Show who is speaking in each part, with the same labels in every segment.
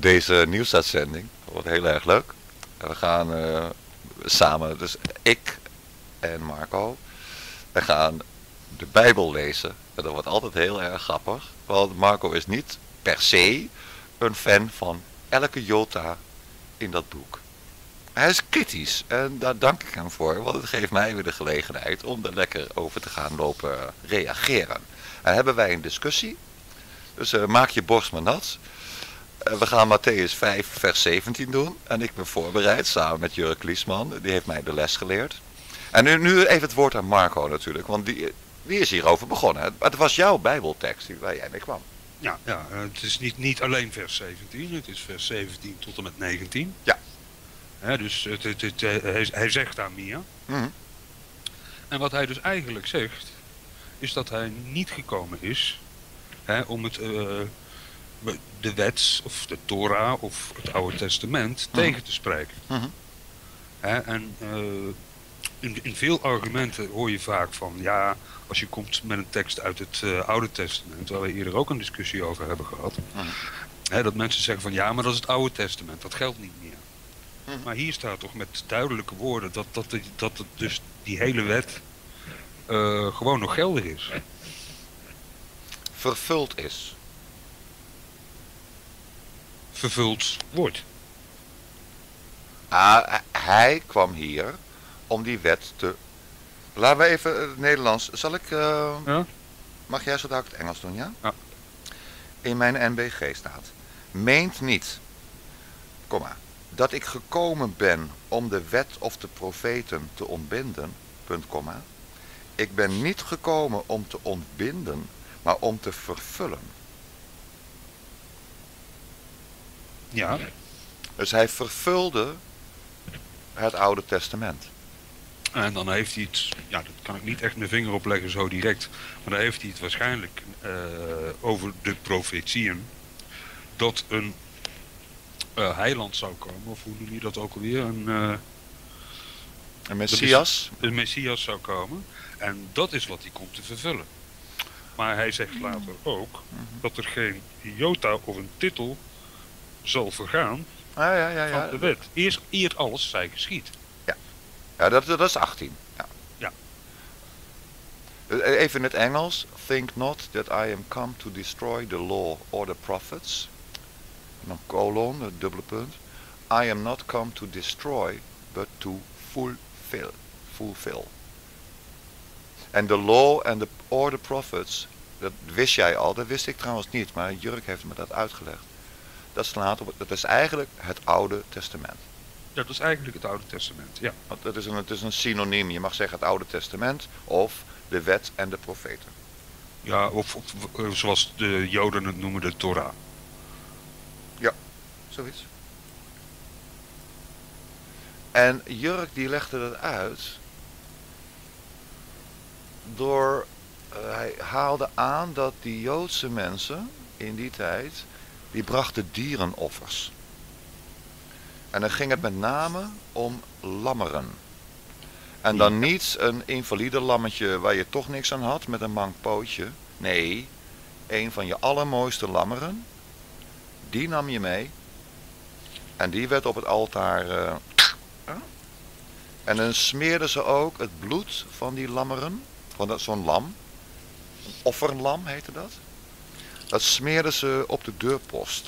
Speaker 1: deze nieuwsuitzending. Dat wordt heel erg leuk. En we gaan samen, dus ik en Marco, we gaan de Bijbel lezen. En dat wordt altijd heel erg grappig. Want Marco is niet per se een fan van elke jota in dat boek. Hij is kritisch en daar dank ik hem voor, want het geeft mij weer de gelegenheid om er lekker over te gaan lopen reageren. En hebben wij een discussie, dus maak je borst maar nat. We gaan Matthäus 5 vers 17 doen en ik ben voorbereid samen met Jurk Kliesman, die heeft mij de les geleerd. En nu even het woord aan Marco natuurlijk, want die is hierover begonnen. Het was jouw Bijbeltekst waar jij mee kwam.
Speaker 2: Ja, het is niet alleen vers 17, het is vers 17 tot en met 19.
Speaker 1: Ja.
Speaker 2: Dus hij zegt daar meer.
Speaker 1: Mm-hmm.
Speaker 2: En wat hij dus eigenlijk zegt, is dat hij niet gekomen is om de wet of de Torah of het Oude Testament tegen te spreken.
Speaker 1: Mm-hmm.
Speaker 2: En in veel argumenten hoor je vaak van, ja, als je komt met een tekst uit het Oude Testament, waar we eerder ook een discussie over hebben gehad, dat mensen zeggen van, ja, maar dat is het Oude Testament, dat geldt niet meer. Maar hier staat toch met duidelijke woorden dat dus die hele wet gewoon nog geldig is.
Speaker 1: Vervuld is.
Speaker 2: Vervuld wordt.
Speaker 1: Hij kwam hier om die wet te... Laten we even het Nederlands... Zal ik...
Speaker 2: Ja?
Speaker 1: Mag jij zo dadelijk het Engels doen, ja?
Speaker 2: Ja.
Speaker 1: In mijn NBG staat... Meent niet, dat ik gekomen ben om de wet of de profeten te ontbinden, Ik ben niet gekomen om te ontbinden, maar om te vervullen.
Speaker 2: Ja.
Speaker 1: Dus hij vervulde het Oude Testament.
Speaker 2: En dan heeft hij het, ja, dat kan ik niet echt mijn vinger op leggen zo direct, maar dan heeft hij het waarschijnlijk over de profetieën dat een heiland zou komen, of hoe noem je dat ook alweer,
Speaker 1: een Messias?
Speaker 2: Een Messias zou komen, en dat is wat hij komt te vervullen. Maar hij zegt later ook dat er geen jota of een titel zal vergaan van de wet. Eerst alles zij geschied.
Speaker 1: Ja, dat is 18. Ja.
Speaker 2: Ja.
Speaker 1: Even in het Engels. Think not that I am come to destroy the law or the prophets. En dan colon, het dubbele punt. I am not come to destroy, but to fulfill. En de law or the prophets, dat wist jij al, dat wist ik trouwens niet, maar Jurk heeft me dat uitgelegd. Dat slaat op, dat is eigenlijk het Oude Testament.
Speaker 2: Ja, dat is eigenlijk het Oude Testament, ja.
Speaker 1: Want het is een synoniem. Je mag zeggen het Oude Testament of de wet en de profeten.
Speaker 2: Ja, of zoals de Joden het noemen, de Torah.
Speaker 1: Ja, zoiets. En Jurk die legde dat uit door, hij haalde aan dat die Joodse mensen in die tijd, die brachten dierenoffers. En dan ging het met name om lammeren. En dan niet een invalide lammetje waar je toch niks aan had met een mank pootje. Nee, een van je allermooiste lammeren, die nam je mee. En die werd op het altaar... En dan smeerden ze ook het bloed van die lammeren, van zo'n lam, een offerlam heette dat. Dat smeerden ze op de deurpost.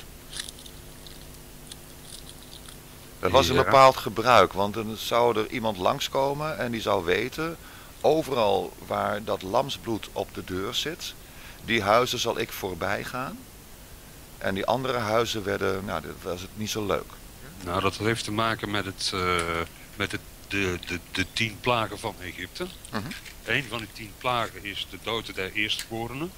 Speaker 1: Dat was een bepaald gebruik, want dan zou er iemand langskomen en die zou weten, overal waar dat lamsbloed op de deur zit, die huizen zal ik voorbij gaan. En die andere huizen werden, nou, dat was het niet zo leuk.
Speaker 2: Nou, dat heeft te maken met de 10 plagen van Egypte. Een van die 10 plagen is de dood der eerstgeborenen.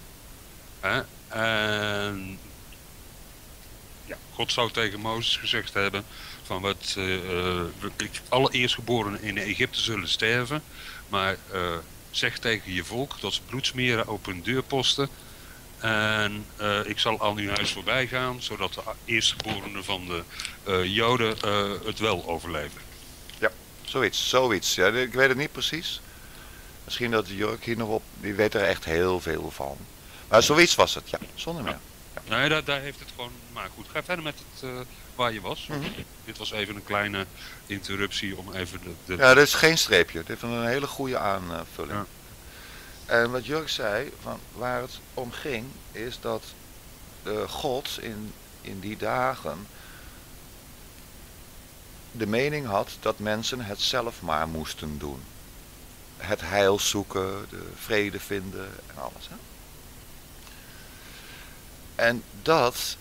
Speaker 2: En ja, God zou tegen Mozes gezegd hebben van alle eerstgeborenen in Egypte zullen sterven, maar zeg tegen je volk dat ze bloed smeren op hun deurposten en ik zal aan uw huis voorbij gaan, zodat de eerstgeborenen van de Joden het wel overleven.
Speaker 1: Ja, zoiets. Ja, ik weet het niet precies. Misschien dat Jurk hier nog op, die weet er echt heel veel van. Maar zoiets was het, ja, zonder meer. Ja.
Speaker 2: Nee, daar heeft het gewoon... Maar goed, ga verder met het waar je was. Dit was even een kleine interruptie om even
Speaker 1: Ja, dit is geen streepje. Dit is een hele goede aanvulling.
Speaker 2: Ja.
Speaker 1: En wat Jurk zei, van waar het om ging, is dat God in die dagen de mening had dat mensen het zelf maar moesten doen. Het heil zoeken, de vrede vinden en alles. Hè? En dat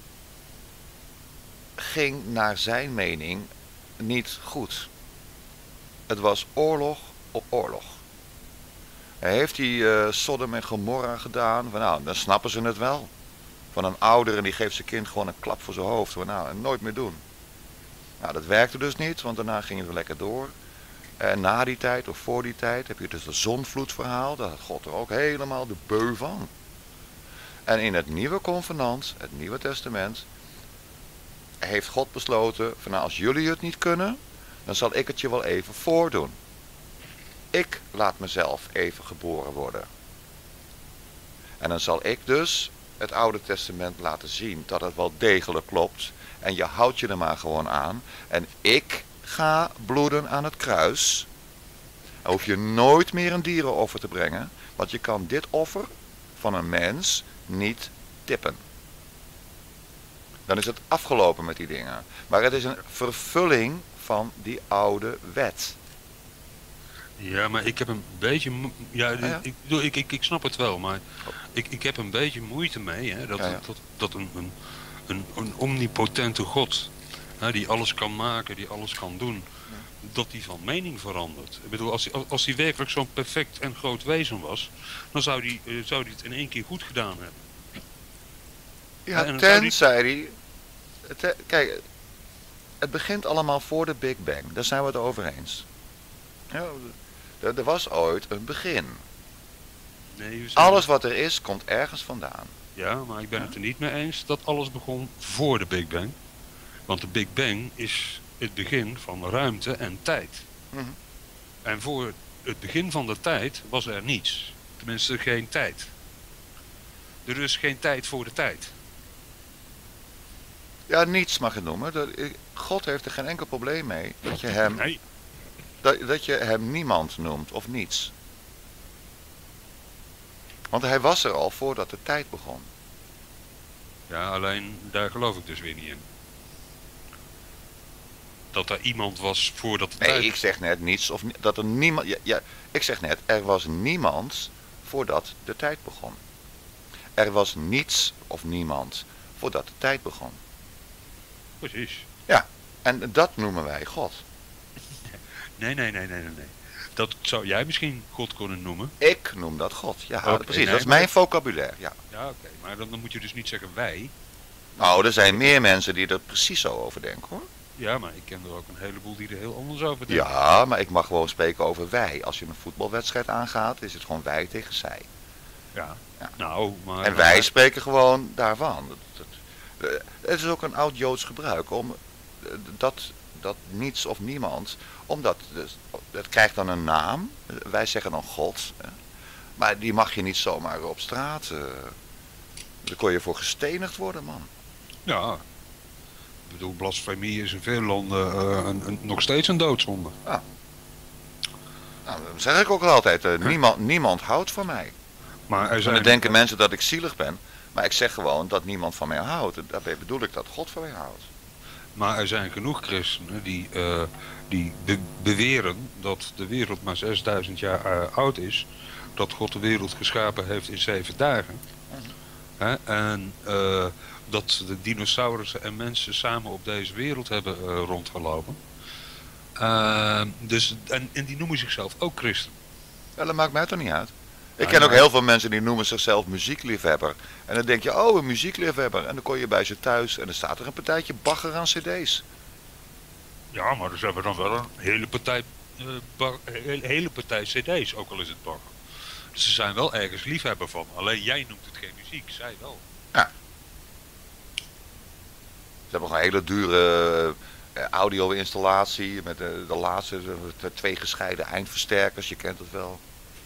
Speaker 1: ging naar zijn mening niet goed. Het was oorlog op oorlog. Hij heeft die Sodom en Gomorra gedaan. Van, nou, dan snappen ze het wel. Van een ouder en die geeft zijn kind gewoon een klap voor zijn hoofd. Van, nou, nooit meer doen. Nou, dat werkte dus niet, want daarna ging het weer lekker door. En na die tijd of voor die tijd heb je dus het zonvloedverhaal. Daar had God er ook helemaal de beu van. En in het nieuwe convenant, het Nieuwe Testament, heeft God besloten van nou, als jullie het niet kunnen, dan zal ik het je wel even voordoen. Ik laat mezelf even geboren worden. En dan zal ik dus het Oude Testament laten zien dat het wel degelijk klopt. En je houdt je er maar gewoon aan. En ik ga bloeden aan het kruis. Dan hoef je nooit meer een dierenoffer te brengen. Want je kan dit offer van een mens niet tippen. Dan is het afgelopen met die dingen. Maar het is een vervulling van die oude wet.
Speaker 2: Ja, maar ik heb een beetje... Ja,
Speaker 1: Ja.
Speaker 2: Ik snap het wel, maar ik heb een beetje moeite mee. Hè, dat een omnipotente God, hè, die alles kan maken, die alles kan doen, dat die van mening verandert. Ik bedoel, als hij werkelijk zo'n perfect en groot wezen was, dan zou die het in één keer goed gedaan hebben.
Speaker 1: Ja,
Speaker 2: en
Speaker 1: tenzij die... Kijk, het begint allemaal voor de Big Bang. Daar zijn we het over eens. Ja, er was ooit een begin.
Speaker 2: Nee,
Speaker 1: Alles wat er is, komt ergens vandaan.
Speaker 2: Ja, maar ik ben het er niet mee eens dat alles begon voor de Big Bang. Want de Big Bang is het begin van ruimte en tijd.
Speaker 1: Mhm.
Speaker 2: En voor het begin van de tijd was er niets. Tenminste, geen tijd. Er is geen tijd voor de tijd.
Speaker 1: Ja, niets mag je noemen. God heeft er geen enkel probleem mee dat je hem,
Speaker 2: Nee.
Speaker 1: dat je hem niemand noemt of niets. Want hij was er al voordat de tijd begon.
Speaker 2: Ja, alleen daar geloof ik dus weer niet in. Dat er iemand was voordat de tijd...
Speaker 1: Nee, ik zeg net niets of dat er niemand... Ja, ik zeg net, er was niemand voordat de tijd begon. Er was niets of niemand voordat de tijd begon.
Speaker 2: Precies.
Speaker 1: Ja, en dat noemen wij God.
Speaker 2: Nee. Dat zou jij misschien God kunnen noemen.
Speaker 1: Ik noem dat God. Ja,
Speaker 2: Oké,
Speaker 1: precies.
Speaker 2: nee,
Speaker 1: Dat is
Speaker 2: maar
Speaker 1: mijn vocabulaire. Ja.
Speaker 2: Ja, oké. Maar dan moet je dus niet zeggen wij.
Speaker 1: Nou, er zijn meer mensen die er precies zo over denken, hoor.
Speaker 2: Ja, maar ik ken er ook een heleboel die er heel anders over denken.
Speaker 1: Ja, maar ik mag gewoon spreken over wij. Als je een voetbalwedstrijd aangaat, is het gewoon wij tegen zij.
Speaker 2: Ja.
Speaker 1: Ja.
Speaker 2: Nou, maar...
Speaker 1: En wij spreken gewoon daarvan. Het is ook een oud Joods gebruik om dat niets of niemand, omdat het krijgt dan een naam. Wij zeggen dan God. Maar die mag je niet zomaar op straat. Daar kon je voor gestenigd worden, man.
Speaker 2: Ja. Ik bedoel, blasfemie is in veel landen nog steeds een doodzonde.
Speaker 1: Ja. Nou, dat zeg ik ook altijd. Niemand houdt van mij.
Speaker 2: Maar er
Speaker 1: En
Speaker 2: zijn...
Speaker 1: dan denken mensen dat ik zielig ben. Maar ik zeg gewoon dat niemand van mij houdt. Daarbij bedoel ik dat God van mij houdt.
Speaker 2: Maar er zijn genoeg christenen die beweren dat de wereld maar 6000 jaar oud is. Dat God de wereld geschapen heeft in 7 dagen. Hè? En dat de dinosaurussen en mensen samen op deze wereld hebben rondgelopen. En die noemen zichzelf ook christen.
Speaker 1: Ja, dat maakt mij toch niet uit. Ik
Speaker 2: Ja,
Speaker 1: ken ook
Speaker 2: ja.
Speaker 1: heel veel mensen die noemen zichzelf muziekliefhebber. En dan denk je, oh, een muziekliefhebber. En dan kom je bij ze thuis en dan staat er een partijtje bagger aan cd's.
Speaker 2: Ja, maar ze hebben dan wel een hele partij cd's, ook al is het bagger. Dus ze zijn wel ergens liefhebber van. Alleen jij noemt het geen muziek, zij wel.
Speaker 1: Ze hebben gewoon een hele dure audio-installatie met de laatste 2 gescheiden eindversterkers, je kent het wel.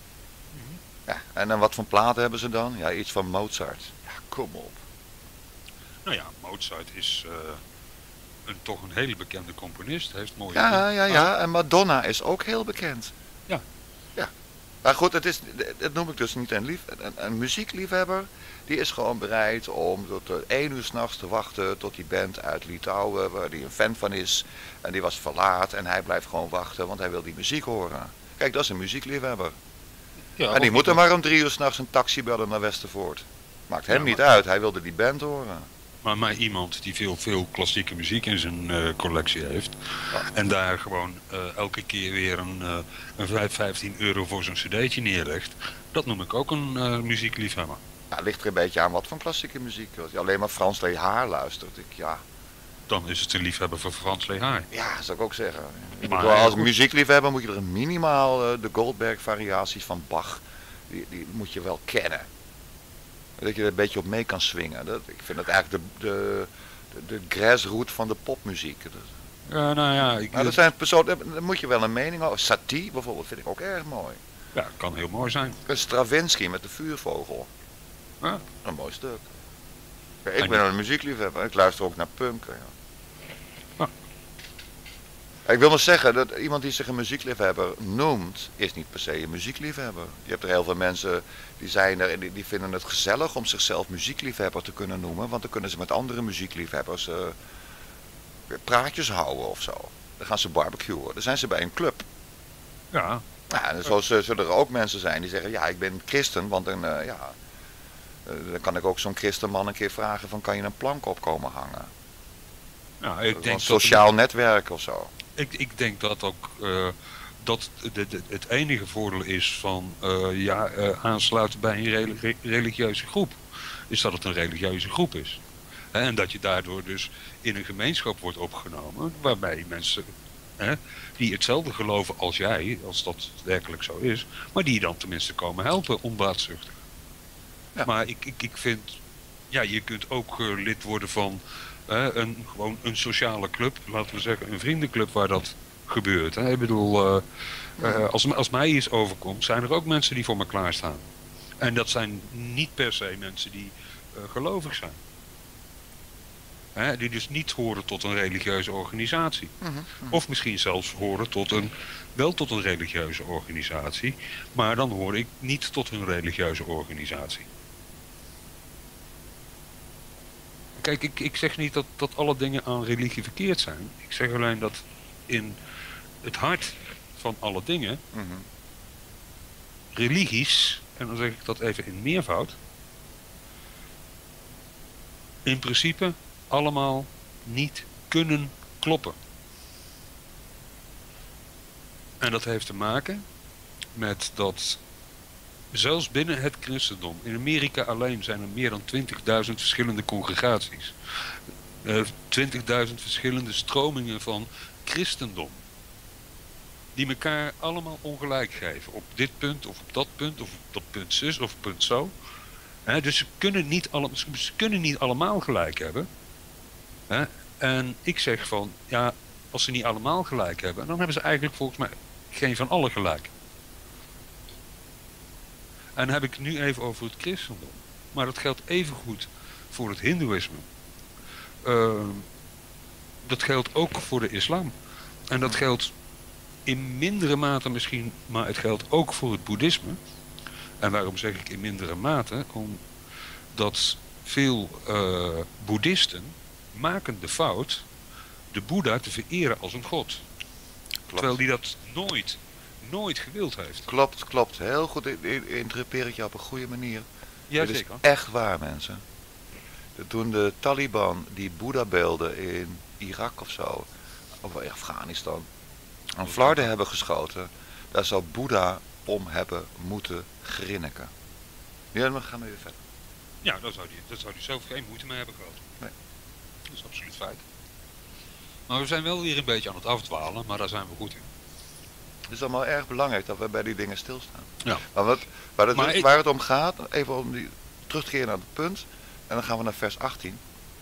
Speaker 1: Ja, en dan wat voor platen hebben ze dan? Ja, iets van Mozart. Ja, kom op.
Speaker 2: Nou ja, Mozart is toch een hele bekende componist. Heeft mooie
Speaker 1: Ja,
Speaker 2: dingen.
Speaker 1: ja. En Madonna is ook heel bekend.
Speaker 2: Ja.
Speaker 1: Ja. Maar goed, dat noem ik dus niet een muziekliefhebber. Die is gewoon bereid om tot 1 uur 's nachts te wachten tot die band uit Litouwen, waar hij een fan van is. En die was verlaat en hij blijft gewoon wachten, want hij wil die muziek horen. Kijk, dat is een muziekliefhebber.
Speaker 2: Ja,
Speaker 1: En die
Speaker 2: of
Speaker 1: moet er
Speaker 2: iemand-
Speaker 1: maar om 3 uur 's nachts een taxi bellen naar Westervoort. Maakt hem
Speaker 2: Ja,
Speaker 1: niet
Speaker 2: maar-
Speaker 1: uit, hij wilde die band horen.
Speaker 2: Maar iemand die veel klassieke muziek in zijn collectie heeft. En daar gewoon elke keer weer een 15 euro voor zo'n cd'tje neerlegt. Dat noem ik ook een muziekliefhebber.
Speaker 1: Ja, ligt er een beetje aan wat voor klassieke muziek. Als je alleen maar Frans Lehaar luistert,
Speaker 2: Dan is het een liefhebber voor Frans Lehaar.
Speaker 1: ja, zou ik ook zeggen. Ik
Speaker 2: Maar,
Speaker 1: bedoel, als
Speaker 2: goed.
Speaker 1: muziekliefhebber moet je er minimaal de Goldberg variaties van Bach, die moet je wel kennen. Dat je er een beetje op mee kan swingen. Ik vind dat eigenlijk de grassroot van de popmuziek.
Speaker 2: Ja, nou ja,
Speaker 1: Maar dat zijn personen, daar moet je wel een mening over. Satie bijvoorbeeld vind ik ook erg mooi.
Speaker 2: ja, kan heel mooi zijn.
Speaker 1: Stravinsky met de vuurvogel.
Speaker 2: Ja.
Speaker 1: Een mooi stuk. Kijk, ik ben een muziekliefhebber. Ik luister ook naar punk. Ja.
Speaker 2: Ja.
Speaker 1: Ik wil maar zeggen dat iemand die zich een muziekliefhebber noemt, is niet per se een muziekliefhebber. Je hebt er heel veel mensen die zijn er en die vinden het gezellig om zichzelf muziekliefhebber te kunnen noemen. Want dan kunnen ze met andere muziekliefhebbers praatjes houden of zo. Dan gaan ze barbecuen. Dan zijn ze bij een club.
Speaker 2: Ja,
Speaker 1: Ja, en zo zullen er ook mensen zijn die zeggen, ja, ik ben christen, want dan kan ik ook zo'n christenman een keer vragen van, kan je een plank op komen hangen?
Speaker 2: ja ik
Speaker 1: Een
Speaker 2: denk
Speaker 1: sociaal netwerk of zo.
Speaker 2: Ik denk dat ook dat het enige voordeel is van aansluiten bij een religieuze groep. Is dat het een religieuze groep is. Hè, en dat je daardoor dus in een gemeenschap wordt opgenomen waarbij mensen die hetzelfde geloven als jij, als dat werkelijk zo is, maar die je dan tenminste komen helpen onbaatzuchtig.
Speaker 1: Ja.
Speaker 2: Maar ik vind, ja, je kunt ook lid worden van gewoon een sociale club, laten we zeggen een vriendenclub waar dat gebeurt. Hè. Ik bedoel, als mij iets overkomt, zijn er ook mensen die voor me klaarstaan. En dat zijn niet per se mensen die gelovig zijn. Hè, die dus niet horen tot een religieuze organisatie. Of misschien zelfs horen wel tot een religieuze organisatie, maar dan hoor ik niet tot een religieuze organisatie. Kijk, ik zeg niet dat alle dingen aan religie verkeerd zijn. Ik zeg alleen dat in het hart van alle dingen, religies, en dan zeg ik dat even in meervoud, in principe allemaal niet kunnen kloppen. En dat heeft te maken met dat zelfs binnen het christendom, in Amerika alleen zijn er meer dan 20.000 verschillende congregaties. 20.000 verschillende stromingen van christendom. Die elkaar allemaal ongelijk geven. Op dit punt of op dat punt of op dat punt zus of punt zo. Dus ze kunnen niet allemaal gelijk hebben. En ik zeg van, ja, als ze niet allemaal gelijk hebben, dan hebben ze eigenlijk volgens mij geen van allen gelijk. En dan heb ik het nu even over het christendom. Maar dat geldt evengoed voor het hindoeïsme. Dat geldt ook voor de islam. En dat geldt in mindere mate misschien, maar het geldt ook voor het boeddhisme. En waarom zeg ik in mindere mate? Omdat veel boeddhisten maken de fout de Boeddha te vereren als een god.
Speaker 1: Klopt.
Speaker 2: Terwijl die dat nooit gewild heeft.
Speaker 1: Klopt. Heel goed interpreteer ik je op een goede manier.
Speaker 2: Ja,
Speaker 1: Dit is
Speaker 2: zeker.
Speaker 1: echt waar, mensen. Toen de Taliban die Boeddha-beelden in Irak of zo, of in Afghanistan, aan flarden hebben geschoten, daar zou Boeddha om hebben moeten grinniken. Ja, dan gaan we weer verder.
Speaker 2: Ja, daar zou hij zelf geen moeite mee hebben gehad.
Speaker 1: Nee.
Speaker 2: Dat is absoluut feit. Maar we zijn wel weer een beetje aan het afdwalen, maar daar zijn we goed in.
Speaker 1: Het is allemaal erg belangrijk dat we bij die dingen stilstaan.
Speaker 2: Ja.
Speaker 1: Maar waar het om gaat, even om terug te keren naar het punt, en dan gaan we naar vers 18.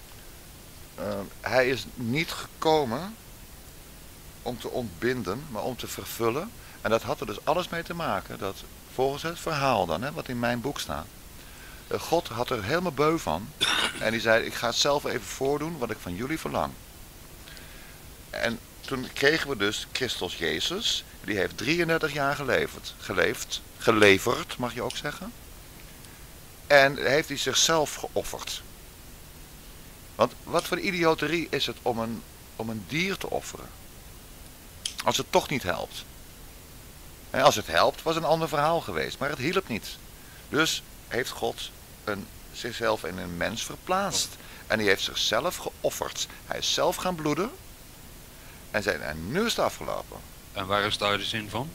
Speaker 1: Hij is niet gekomen om te ontbinden, maar om te vervullen. En dat had er dus alles mee te maken, dat volgens het verhaal dan, wat in mijn boek staat, God had er helemaal beu van. En die zei, ik ga het zelf even voordoen wat ik van jullie verlang. En toen kregen we dus Christus Jezus. Die heeft 33 jaar geleverd, mag je ook zeggen. En heeft hij zichzelf geofferd. Want wat voor idioterie is het om een dier te offeren? Als het toch niet helpt. En als het helpt, was een ander verhaal geweest. Maar het hielp niet. Dus heeft God zichzelf in een mens verplaatst. En hij heeft zichzelf geofferd. Hij is zelf gaan bloeden. En nu is het afgelopen.
Speaker 2: En waar is daar de zin van?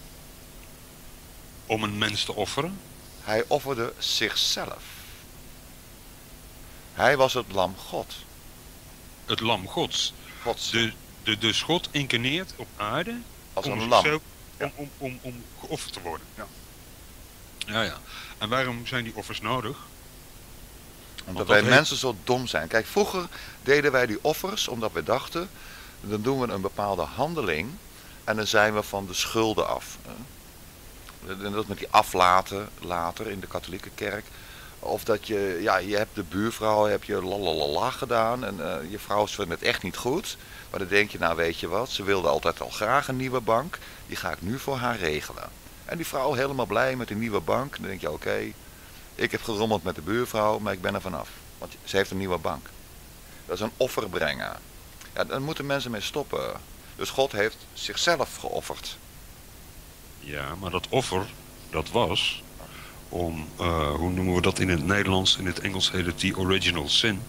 Speaker 2: Om een mens te offeren?
Speaker 1: Hij offerde zichzelf. Hij was het lam God.
Speaker 2: Het lam Gods.
Speaker 1: Gods.
Speaker 2: Dus God incarneert op aarde
Speaker 1: Als
Speaker 2: om
Speaker 1: een lam.
Speaker 2: zichzelf,
Speaker 1: Ja.
Speaker 2: om geofferd te worden.
Speaker 1: Ja.
Speaker 2: Ja. En waarom zijn die offers nodig?
Speaker 1: Omdat
Speaker 2: dat
Speaker 1: wij
Speaker 2: heeft-
Speaker 1: mensen zo dom zijn. Kijk, vroeger deden wij die offers omdat we dachten, dan doen we een bepaalde handeling en dan zijn we van de schulden af. En dat met die aflaten later in de katholieke kerk. Of dat je hebt de buurvrouw, heb je lalalala gedaan en je vrouw vindt het echt niet goed. Maar dan denk je, nou weet je wat, ze wilde altijd al graag een nieuwe bank, die ga ik nu voor haar regelen. En die vrouw helemaal blij met die nieuwe bank, dan denk je oké, ik heb gerommeld met de buurvrouw, maar ik ben er vanaf. Want ze heeft een nieuwe bank. Dat is een offer brengen. Ja, daar moeten mensen mee stoppen. Dus God heeft zichzelf geofferd.
Speaker 2: Ja, maar dat offer, dat was om, hoe noemen we dat in het Nederlands? In het Engels heet het die original sin.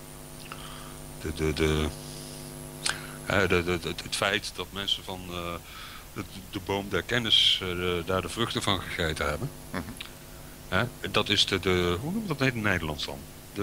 Speaker 2: Het feit dat mensen van de boom der kennis daar de vruchten van gegeten hebben. Dat is hoe noemen we dat in het Nederlands dan?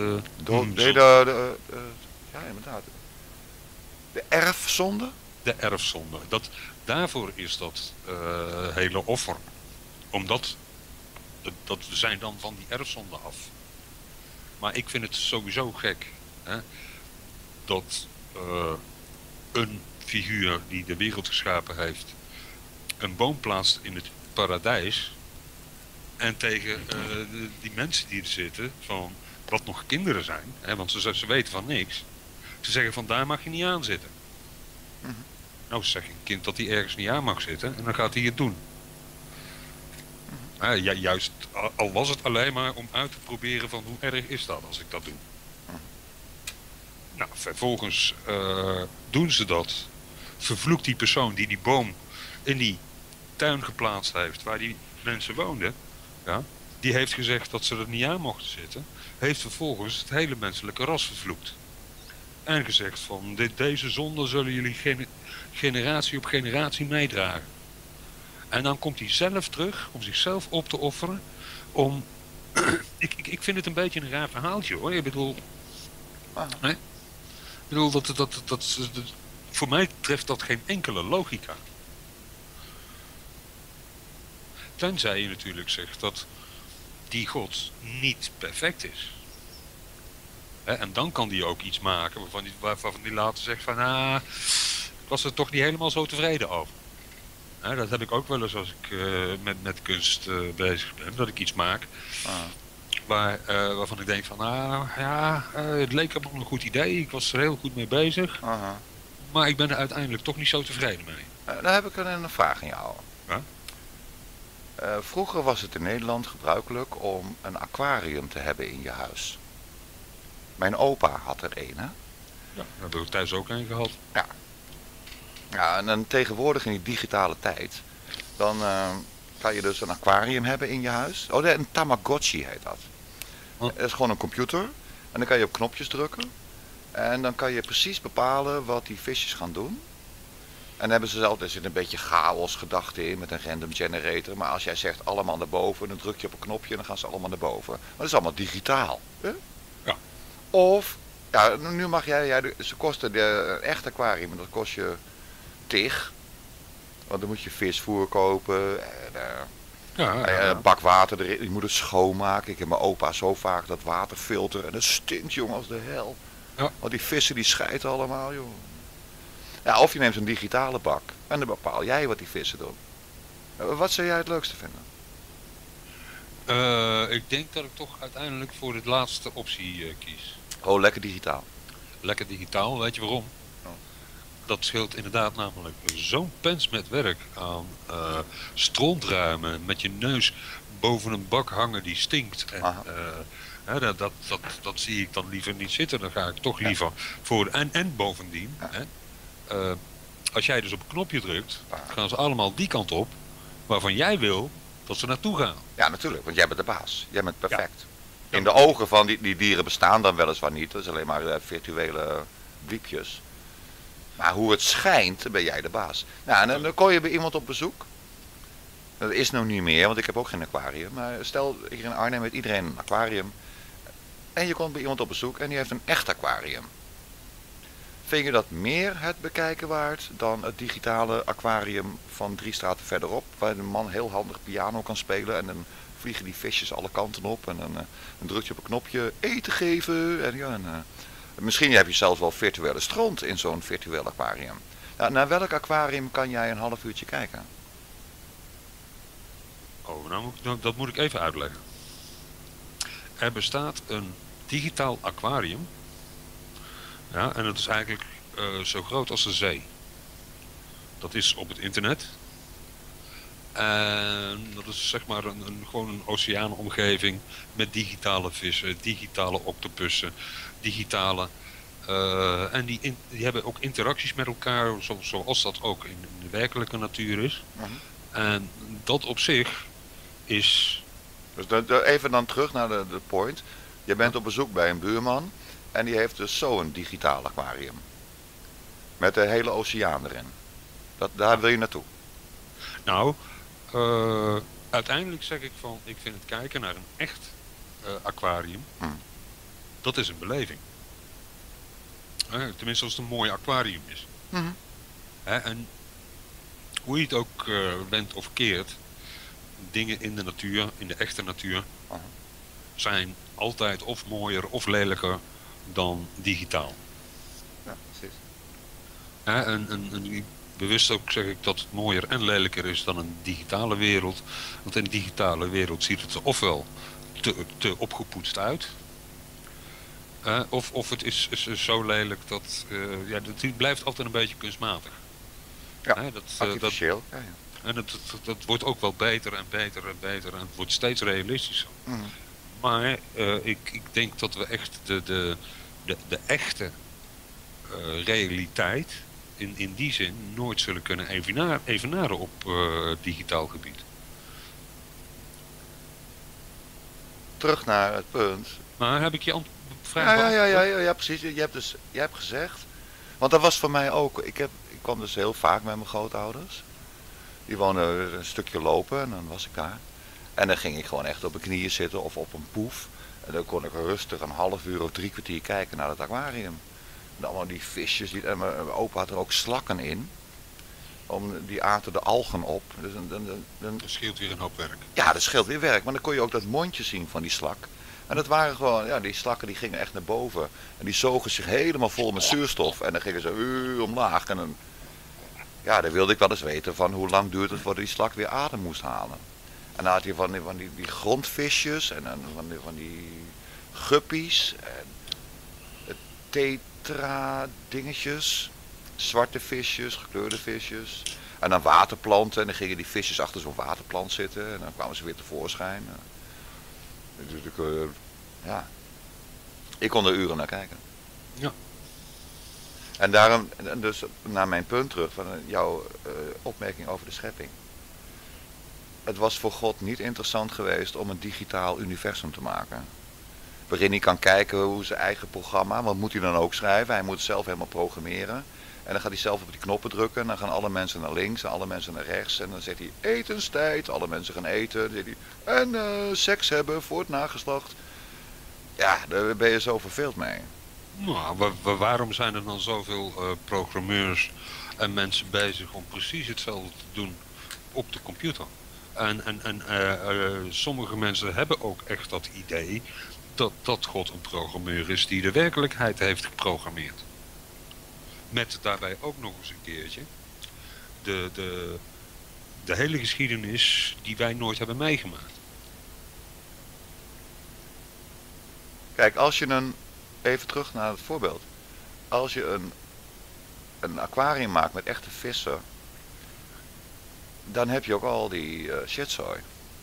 Speaker 1: Ja, inderdaad. De erfzonde?
Speaker 2: De erfzonde. Daarvoor is dat hele offer. Omdat we zijn dan van die erfzonde af. Maar ik vind het sowieso gek dat een figuur die de wereld geschapen heeft een boom plaatst in het paradijs en tegen die mensen die er zitten, van wat nog kinderen zijn, want ze weten van niks, ze zeggen van daar mag je niet aan zitten. Nou, zeg je een kind dat hij ergens niet aan mag zitten en dan gaat hij het doen. Juist, al was het alleen maar om uit te proberen van hoe erg is dat als ik dat doe. Nou, vervolgens doen ze dat. Vervloekt die persoon die die boom in die tuin geplaatst heeft waar die mensen woonden. Ja, die heeft gezegd dat ze er niet aan mochten zitten. Heeft vervolgens het hele menselijke ras vervloekt. En gezegd van deze zonde zullen jullie generatie op generatie meedragen. En dan komt hij zelf terug om zichzelf op te offeren. Ik vind het een beetje een raar verhaaltje hoor. Ik bedoel... Ik bedoel, voor mij treft dat geen enkele logica. Tenzij je natuurlijk zegt dat die God niet perfect is. En dan kan die ook iets maken waarvan die later zegt van... ik was er toch niet helemaal zo tevreden over. Dat heb ik ook wel eens als ik met kunst bezig ben. Dat ik iets maak waarvan ik denk van... het leek op een goed idee. Ik was er heel goed mee bezig. Maar ik ben er uiteindelijk toch niet zo tevreden mee.
Speaker 1: Dan heb ik een vraag aan jou.
Speaker 2: Ja?
Speaker 1: Vroeger was het in Nederland gebruikelijk om een aquarium te hebben in je huis. Mijn opa had er een, hè?
Speaker 2: Ja, daar hebben we thuis ook een gehad.
Speaker 1: Ja. Ja, en dan tegenwoordig in die digitale tijd, dan kan je dus een aquarium hebben in je huis. Oh, een Tamagotchi heet dat. Dat is gewoon een computer en dan kan je op knopjes drukken. En dan kan je precies bepalen wat die visjes gaan doen. En dan hebben ze zelf, er zit een beetje chaos gedachte in met een random generator. Maar als jij zegt allemaal naar boven, dan druk je op een knopje en dan gaan ze allemaal naar boven. Maar dat is allemaal digitaal. Hè?
Speaker 2: Ja.
Speaker 1: Of, nu mag ze kosten een echt aquarium, dat kost je tig. Want dan moet je visvoer kopen en een bak water erin. Je moet het schoonmaken. Ik heb mijn opa zo vaak dat waterfilter en dat stinkt jongen als de hel.
Speaker 2: Ja.
Speaker 1: Want die vissen die schijten allemaal joh. Ja, of je neemt een digitale bak en dan bepaal jij wat die vissen doen. Wat zou jij het leukste vinden?
Speaker 2: Ik denk dat ik toch uiteindelijk voor de laatste optie kies.
Speaker 1: Oh, lekker digitaal.
Speaker 2: Lekker digitaal, weet je waarom?
Speaker 1: Oh.
Speaker 2: Dat scheelt inderdaad namelijk zo'n pens met werk aan strontruimen met je neus boven een bak hangen die stinkt. En, dat zie ik dan liever niet zitten. Dan ga ik toch liever voor... En bovendien, als jij dus op een knopje drukt, gaan ze allemaal die kant op waarvan jij wil dat ze naartoe gaan.
Speaker 1: Ja, natuurlijk, want jij bent de baas. Jij bent perfect. Ja. In de ogen van die dieren bestaan dan weliswaar niet. Dat is alleen maar virtuele wiepjes. Maar hoe het schijnt, ben jij de baas. Nou, en dan kon je bij iemand op bezoek. Dat is nog niet meer, want ik heb ook geen aquarium. Maar stel, hier in Arnhem heeft iedereen een aquarium. En je komt bij iemand op bezoek en die heeft een echt aquarium. Vind je dat meer het bekijken waard dan het digitale aquarium van 3 straten verderop? Waar de man heel handig piano kan spelen en dan vliegen die visjes alle kanten op. En dan druk je op een knopje eten geven. En misschien heb je zelfs wel virtuele stront in zo'n virtueel aquarium. Nou, naar welk aquarium kan jij een half uurtje kijken?
Speaker 2: Oh, dat moet ik even uitleggen. Er bestaat een digitaal aquarium. Ja, en het is eigenlijk zo groot als de zee. Dat is op het internet. En dat is zeg maar gewoon een oceaanomgeving met digitale vissen, digitale octopussen, digitale... en die hebben ook interacties met elkaar, zoals dat ook in de werkelijke natuur is. En dat op zich is...
Speaker 1: Dus even dan terug naar de point. Je bent op bezoek bij een buurman en die heeft dus zo'n digitaal aquarium. Met de hele oceaan erin. Daar wil je naartoe.
Speaker 2: Nou, uiteindelijk zeg ik van, ik vind het kijken naar een echt aquarium, dat is een beleving. Tenminste als het een mooi aquarium is. En hoe je het ook bent of keert, dingen in de natuur, in de echte natuur, zijn altijd of mooier of lelijker dan digitaal.
Speaker 1: Ja, precies.
Speaker 2: En bewust ook zeg ik dat het mooier en lelijker is dan een digitale wereld. Want in een digitale wereld ziet het er ofwel te opgepoetst uit. Of het is zo lelijk dat... het blijft altijd een beetje kunstmatig.
Speaker 1: Ja, artificieel.
Speaker 2: En dat wordt ook wel beter en beter en beter. En het wordt steeds realistischer. Maar ik denk dat we echt de echte realiteit... in die zin nooit zullen kunnen evenaren op digitaal gebied.
Speaker 1: Terug naar het punt.
Speaker 2: Maar heb ik je vraag
Speaker 1: Ja, precies. Je hebt gezegd. Want dat was voor mij ook. Ik kwam dus heel vaak met mijn grootouders. Die woonden een stukje lopen en dan was ik daar. En dan ging ik gewoon echt op mijn knieën zitten of op een poef. En dan kon ik rustig een half uur of 3 kwartier kijken naar het aquarium. En allemaal die visjes. En mijn opa had er ook slakken in. Die aten de algen op. Dus
Speaker 2: dat scheelt weer een hoop werk.
Speaker 1: Ja, dat scheelt weer werk. Maar dan kon je ook dat mondje zien van die slak. En dat waren gewoon, die slakken die gingen echt naar boven. En die zogen zich helemaal vol met zuurstof. En dan gingen ze omlaag. En dan wilde ik wel eens weten van hoe lang duurt het voordat die slak weer adem moest halen. En dan had je van die grondvisjes en dan van die guppies. En tetra dingetjes. Zwarte visjes, gekleurde visjes. En dan waterplanten. En dan gingen die visjes achter zo'n waterplant zitten. En dan kwamen ze weer tevoorschijn. Dus ik kon er uren naar kijken.
Speaker 2: Ja.
Speaker 1: En daarom, dus naar mijn punt terug, van jouw opmerking over de schepping. Het was voor God niet interessant geweest om een digitaal universum te maken. Waarin hij kan kijken hoe zijn eigen programma, wat moet hij dan ook schrijven? Hij moet het zelf helemaal programmeren. En dan gaat hij zelf op die knoppen drukken. En dan gaan alle mensen naar links en alle mensen naar rechts. En dan zegt hij etenstijd. Alle mensen gaan eten. Dan zegt hij, en seks hebben voor het nageslacht. Ja, daar ben je zo verveeld mee.
Speaker 2: Nou, waarom zijn er dan zoveel programmeurs en mensen bezig om precies hetzelfde te doen op de computer? En sommige mensen hebben ook echt dat idee dat God een programmeur is die de werkelijkheid heeft geprogrammeerd. Met daarbij ook nog eens een keertje de hele geschiedenis die wij nooit hebben meegemaakt.
Speaker 1: Kijk, als je even terug naar het voorbeeld. Als je een aquarium maakt met echte vissen, dan heb je ook al die shitzooi.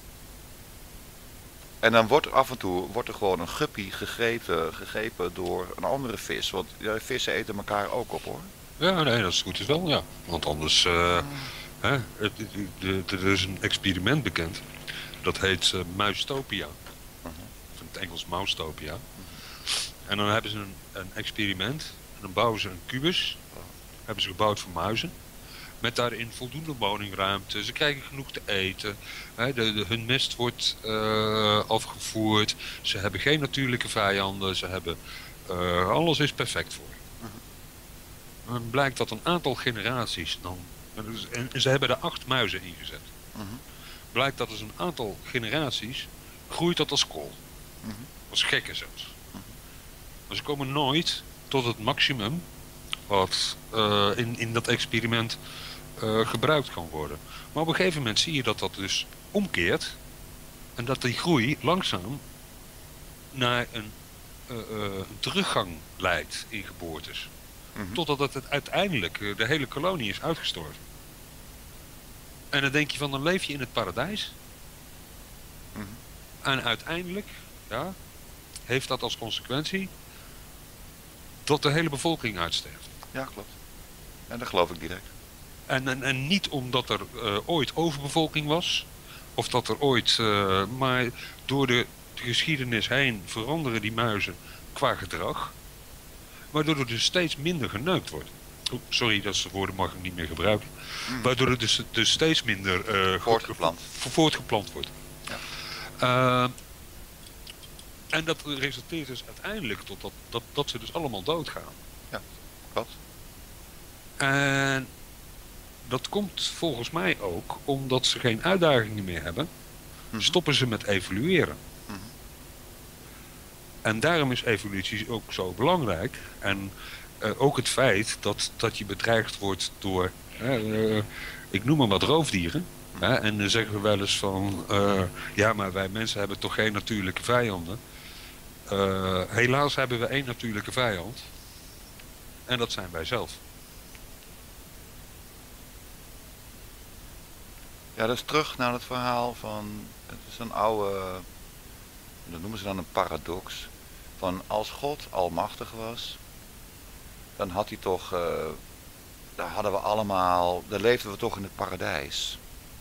Speaker 1: En dan wordt af en toe er gewoon een guppy gegrepen door een andere vis. Want ja, vissen eten elkaar ook op, hoor.
Speaker 2: Ja, nee, dat is goed is wel, ja. Want anders, hè, er is een experiment bekend. Dat heet Muistopia. Of in het Engels Moustopia. En dan hebben ze een experiment. En dan bouwen ze een kubus. Hebben ze gebouwd voor muizen. Met daarin voldoende woningruimte. Ze krijgen genoeg te eten. Hun mest wordt afgevoerd. Ze hebben geen natuurlijke vijanden. Alles is perfect voor. Dan blijkt dat een aantal generaties en ze hebben er 8 muizen ingezet. Blijkt dat dus een aantal generaties groeit dat als kool. Als gekken zelfs. Maar ze komen nooit tot het maximum wat in dat experiment gebruikt kan worden. Maar op een gegeven moment zie je dat dat dus omkeert. En dat die groei langzaam naar een teruggang leidt in geboortes. Totdat het uiteindelijk de hele kolonie is uitgestorven. En dan denk je van, dan leef je in het paradijs. En uiteindelijk, ja, heeft dat als consequentie dat de hele bevolking uitsterft.
Speaker 1: Ja, klopt. En dat geloof ik direct.
Speaker 2: En niet omdat er ooit overbevolking was, of dat er ooit, maar door de geschiedenis heen veranderen die muizen qua gedrag, waardoor er dus steeds minder geneukt wordt. Sorry, dat soort woorden mag ik niet meer gebruiken. Waardoor er dus steeds minder voortgeplant wordt. Ja. En dat resulteert dus uiteindelijk tot dat ze dus allemaal doodgaan.
Speaker 1: Ja, wat?
Speaker 2: En dat komt volgens mij ook omdat ze geen uitdagingen meer hebben. Stoppen ze met evolueren. En daarom is evolutie ook zo belangrijk. En ook het feit dat je bedreigd wordt door, ik noem maar wat, roofdieren. En dan zeggen we wel eens van, ja, maar wij mensen hebben toch geen natuurlijke vijanden. Helaas hebben we 1 natuurlijke vijand. En dat zijn wij zelf.
Speaker 1: Ja, dat is terug naar het verhaal van, het is een oude, dat noemen ze dan een paradox. Van als God almachtig was, dan had hij toch, daar hadden we allemaal, daar leefden we toch in het paradijs.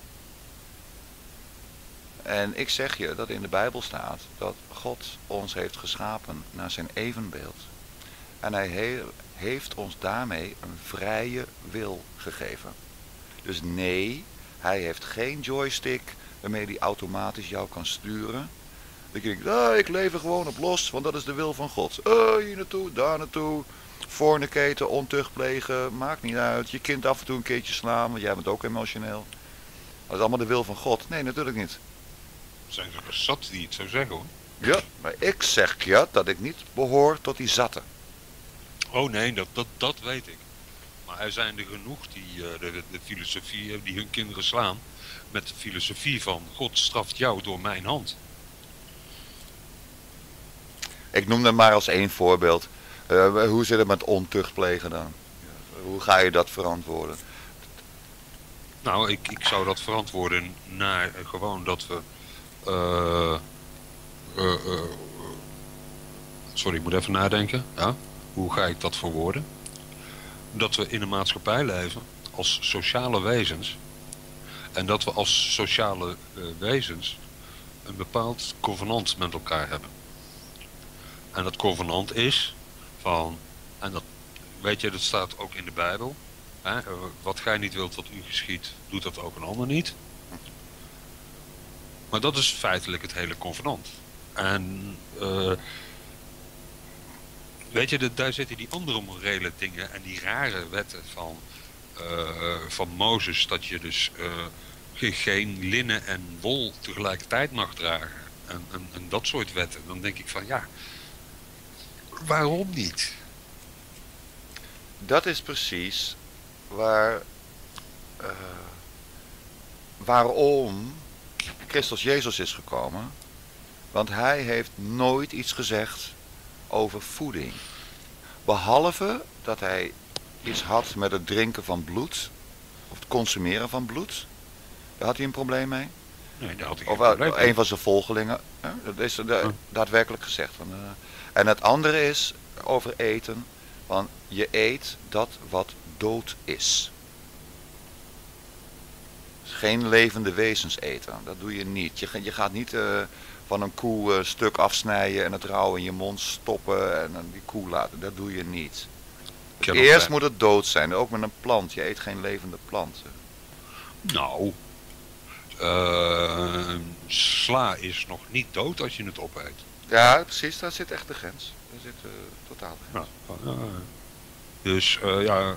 Speaker 1: En ik zeg je dat in de Bijbel staat dat God ons heeft geschapen naar zijn evenbeeld. En hij heeft ons daarmee een vrije wil gegeven. Dus nee, hij heeft geen joystick waarmee hij automatisch jou kan sturen. Dan denk ik, ik leef er gewoon op los, want dat is de wil van God. Hier naartoe, daar naartoe, fornicaten, ontucht plegen, maakt niet uit. Je kind af en toe een keertje slaan, want jij bent ook emotioneel. Dat is allemaal de wil van God. Nee, natuurlijk niet.
Speaker 2: Er zijn er zat die het zo zeggen, hoor.
Speaker 1: Ja, maar ik zeg je dat ik niet behoor tot die zatten.
Speaker 2: Oh nee, dat weet ik. Maar er zijn er genoeg die de filosofie, die hun kinderen slaan met de filosofie van God straft jou door mijn hand.
Speaker 1: Ik noem dat maar als 1 voorbeeld. Hoe zit het met ontucht plegen dan? Hoe ga je dat verantwoorden?
Speaker 2: Nou, ik zou dat verantwoorden naar gewoon dat we... sorry, ik moet even nadenken. Ja? Hoe ga ik dat verwoorden? Dat we in een maatschappij leven als sociale wezens. En dat we als sociale wezens een bepaald convenant met elkaar hebben. En dat convenant is van... En dat, weet je, dat staat ook in de Bijbel. Hè? Wat gij niet wilt dat u geschiedt, doet dat ook een ander niet. Maar dat is feitelijk het hele convenant. En... weet je, daar zitten die andere morele dingen en die rare wetten van Mozes, dat je dus geen linnen en wol tegelijkertijd mag dragen. En dat soort wetten. Dan denk ik van, ja, waarom niet?
Speaker 1: Dat is precies waarom Christus Jezus is gekomen. Want hij heeft nooit iets gezegd over voeding. Behalve dat hij iets had met het drinken van bloed, of het consumeren van bloed. Daar had hij een probleem mee.
Speaker 2: Nee, daar had ik
Speaker 1: Of
Speaker 2: geen probleem mee.
Speaker 1: een van zijn volgelingen. Dat is daadwerkelijk gezegd. En het andere is over eten. Want je eet dat wat dood is. Dus geen levende wezens eten. Dat doe je niet. Je gaat niet van een koe een stuk afsnijden en het rauw in je mond stoppen en dan die koe laten. Dat doe je niet. Eerst moet het dood zijn. Ook met een plant. Je eet geen levende planten.
Speaker 2: Nou, sla is nog niet dood als je het opeet.
Speaker 1: Ja, precies. Daar zit echt de grens. Daar zit totaal de grens.
Speaker 2: Dus ja,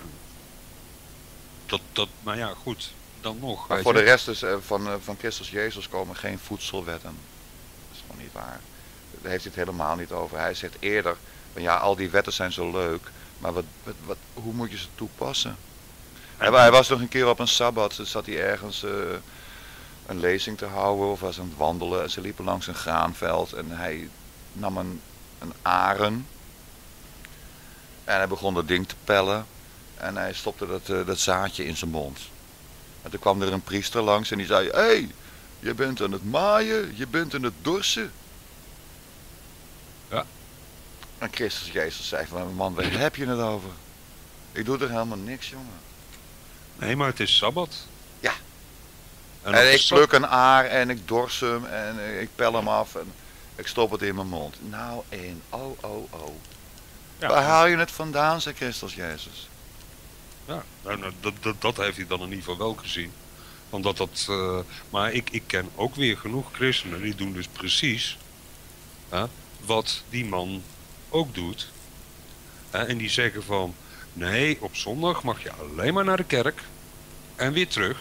Speaker 2: maar ja, goed, dan nog.
Speaker 1: Maar voor de rest is, van Christus Jezus komen geen voedselwetten. Dat is gewoon niet waar. Daar heeft hij het helemaal niet over. Hij zegt eerder, van ja, al die wetten zijn zo leuk, maar hoe moet je ze toepassen? Hij was nog een keer op een sabbat, zat hij ergens een lezing te houden of was aan het wandelen. En ze liepen langs een graanveld en hij nam een aren en hij begon dat ding te pellen en hij stopte dat zaadje in zijn mond. En toen kwam er een priester langs en die zei, hé, je bent aan het maaien, je bent aan het dorsen.
Speaker 2: Ja.
Speaker 1: En Christus Jezus zei van, man, waar heb je het over? Ik doe er helemaal niks, jongen.
Speaker 2: Nee, maar het is Sabbat.
Speaker 1: Ja.
Speaker 2: En
Speaker 1: ik pluk een aar en ik dors hem en ik pel hem af en ik stop het in mijn mond. Nou, oh.
Speaker 2: Ja,
Speaker 1: waar haal je het vandaan, zei Christus Jezus?
Speaker 2: Ja, nou, dat heeft hij dan in ieder geval wel gezien. Omdat maar ik ken ook weer genoeg christenen die doen dus precies wat die man ook doet. En die zeggen van, nee, op zondag mag je alleen maar naar de kerk en weer terug.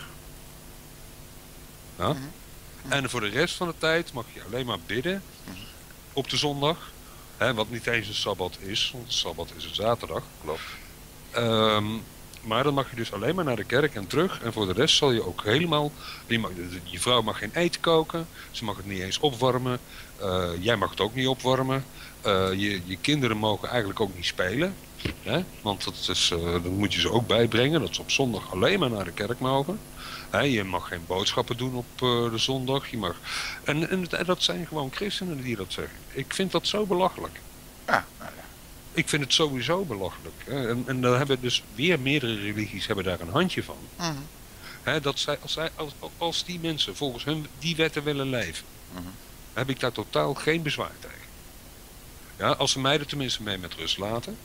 Speaker 2: Ja? En voor de rest van de tijd mag je alleen maar bidden op de zondag. Wat niet eens een Sabbat is, want de Sabbat is een zaterdag.
Speaker 1: Klopt.
Speaker 2: Maar dan mag je dus alleen maar naar de kerk en terug. En voor de rest zal je ook helemaal... Je vrouw mag geen eten koken. Ze mag het niet eens opwarmen. Jij mag het ook niet opwarmen. Je kinderen mogen eigenlijk ook niet spelen. Hè? Want dat moet je ze ook bijbrengen. Dat ze op zondag alleen maar naar de kerk mogen. Je mag geen boodschappen doen op de zondag. En dat zijn gewoon christenen die dat zeggen. Ik vind dat zo belachelijk.
Speaker 1: Ja.
Speaker 2: Ik vind het sowieso belachelijk. En dan hebben dus weer meerdere religies hebben daar een handje van. Dat als die mensen volgens hun die wetten willen leven, heb ik daar totaal geen bezwaar tegen. Ja, als ze mij er tenminste mee met rust laten,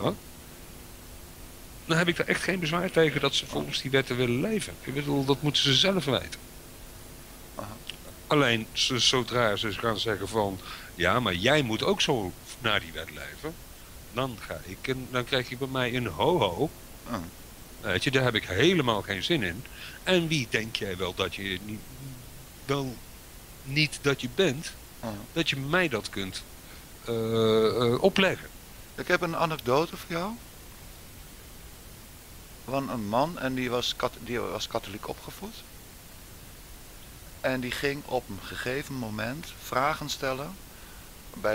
Speaker 2: dan heb ik daar echt geen bezwaar tegen dat ze volgens die wetten willen leven. Ik bedoel, dat moeten ze zelf weten. Alleen zodra ze gaan zeggen van, ja, maar jij moet ook zo naar die wet leven. Dan krijg je bij mij een ho-ho. Weet je, daar heb ik helemaal geen zin in. En wie denk jij wel dat je niet dat je bent, dat je mij dat kunt opleggen?
Speaker 1: Ik heb een anekdote voor jou. Van een man en die was katholiek opgevoed. En die ging op een gegeven moment vragen stellen bij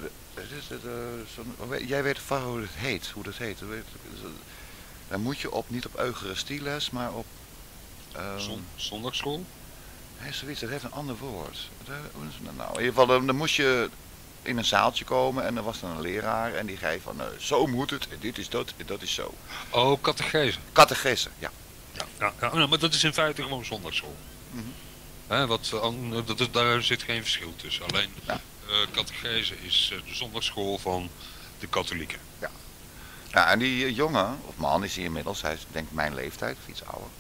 Speaker 1: jij weet hoe het heet. Dan moet je niet op Eucharistieles, maar op...
Speaker 2: Zondagsschool?
Speaker 1: Nee, zoiets, dat heeft een ander woord. Nou, in ieder geval, dan moest je in een zaaltje komen en er was dan een leraar en die zei van, zo moet het, en dit is dat is zo.
Speaker 2: Oh, catechese.
Speaker 1: Catechese, ja.
Speaker 2: Ja, maar dat is in feite gewoon zondagsschool. Daar zit geen verschil tussen. Alleen catechese is de zondagsschool van de katholieken.
Speaker 1: Ja. Ja, en die jongen, of man is hij inmiddels, hij is denk ik mijn leeftijd of iets ouder.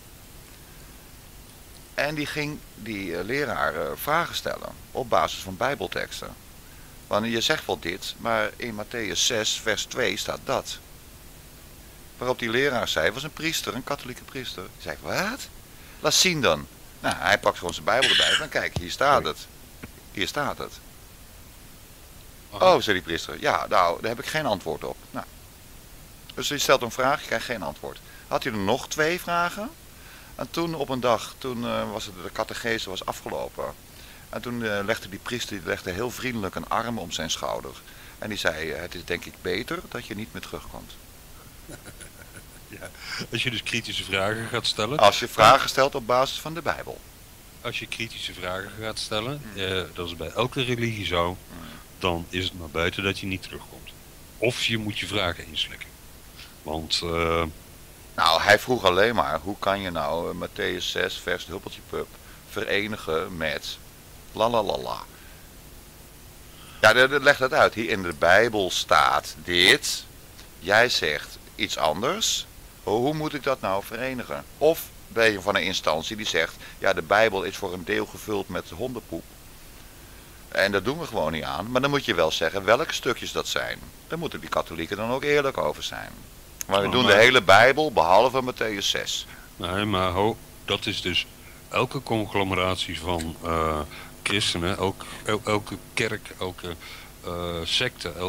Speaker 1: En die ging die leraar vragen stellen op basis van bijbelteksten. Want je zegt wel dit, maar in Matthäus 6 vers 2 staat dat. Waarop die leraar zei, was een priester, een katholieke priester. Die zei, wat? Laat zien dan. Nou, hij pakt gewoon zijn bijbel erbij van kijk, hier staat het. Hier staat het. Oh, zei die priester, ja, nou, daar heb ik geen antwoord op. Nou. Dus hij stelt een vraag, je krijgt geen antwoord. Had hij er nog 2 vragen? En toen op een dag, was de catechese was afgelopen. En toen legde die priester heel vriendelijk een arm om zijn schouder. En die zei, het is denk ik beter dat je niet meer terugkomt.
Speaker 2: Ja. Als je dus kritische vragen gaat stellen.
Speaker 1: Als je vragen stelt op basis van de Bijbel.
Speaker 2: Als je kritische vragen gaat stellen, dat is bij elke religie zo, dan is het maar beter dat je niet terugkomt. Of je moet je vragen inslikken. Want...
Speaker 1: Nou, hij vroeg alleen maar, hoe kan je nou Matthäus 6 vers huppeltje pup verenigen met la la la la. Ja, leg dat uit. Hier in de Bijbel staat dit. Jij zegt iets anders. Hoe moet ik dat nou verenigen? Of ben je van een instantie die zegt, ja, de Bijbel is voor een deel gevuld met hondenpoep. En dat doen we gewoon niet aan. Maar dan moet je wel zeggen welke stukjes dat zijn. Daar moeten die katholieken dan ook eerlijk over zijn. Maar we doen de hele Bijbel behalve Matthäus 6.
Speaker 2: Nee, maar dat is dus elke conglomeratie van christenen, elke kerk, elke secte,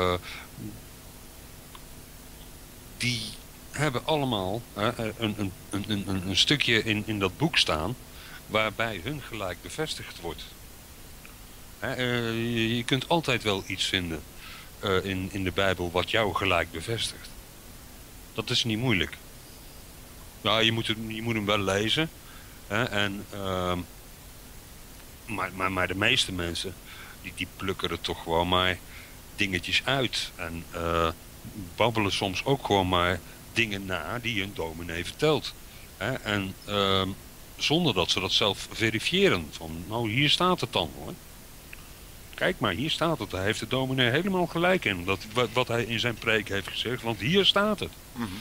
Speaker 2: die hebben allemaal een stukje in dat boek staan waarbij hun gelijk bevestigd wordt. Je kunt altijd wel iets vinden in de Bijbel wat jou gelijk bevestigt. Dat is niet moeilijk. Nou, je moet hem wel lezen. Hè, maar de meeste mensen, die plukken er toch gewoon maar dingetjes uit. En babbelen soms ook gewoon maar dingen na die een dominee vertelt. Hè, en zonder dat ze dat zelf verifiëren. Van, nou, hier staat het dan hoor. Kijk maar, hier staat het. Daar heeft de dominee helemaal gelijk in. Wat hij in zijn preek heeft gezegd. Want hier staat het.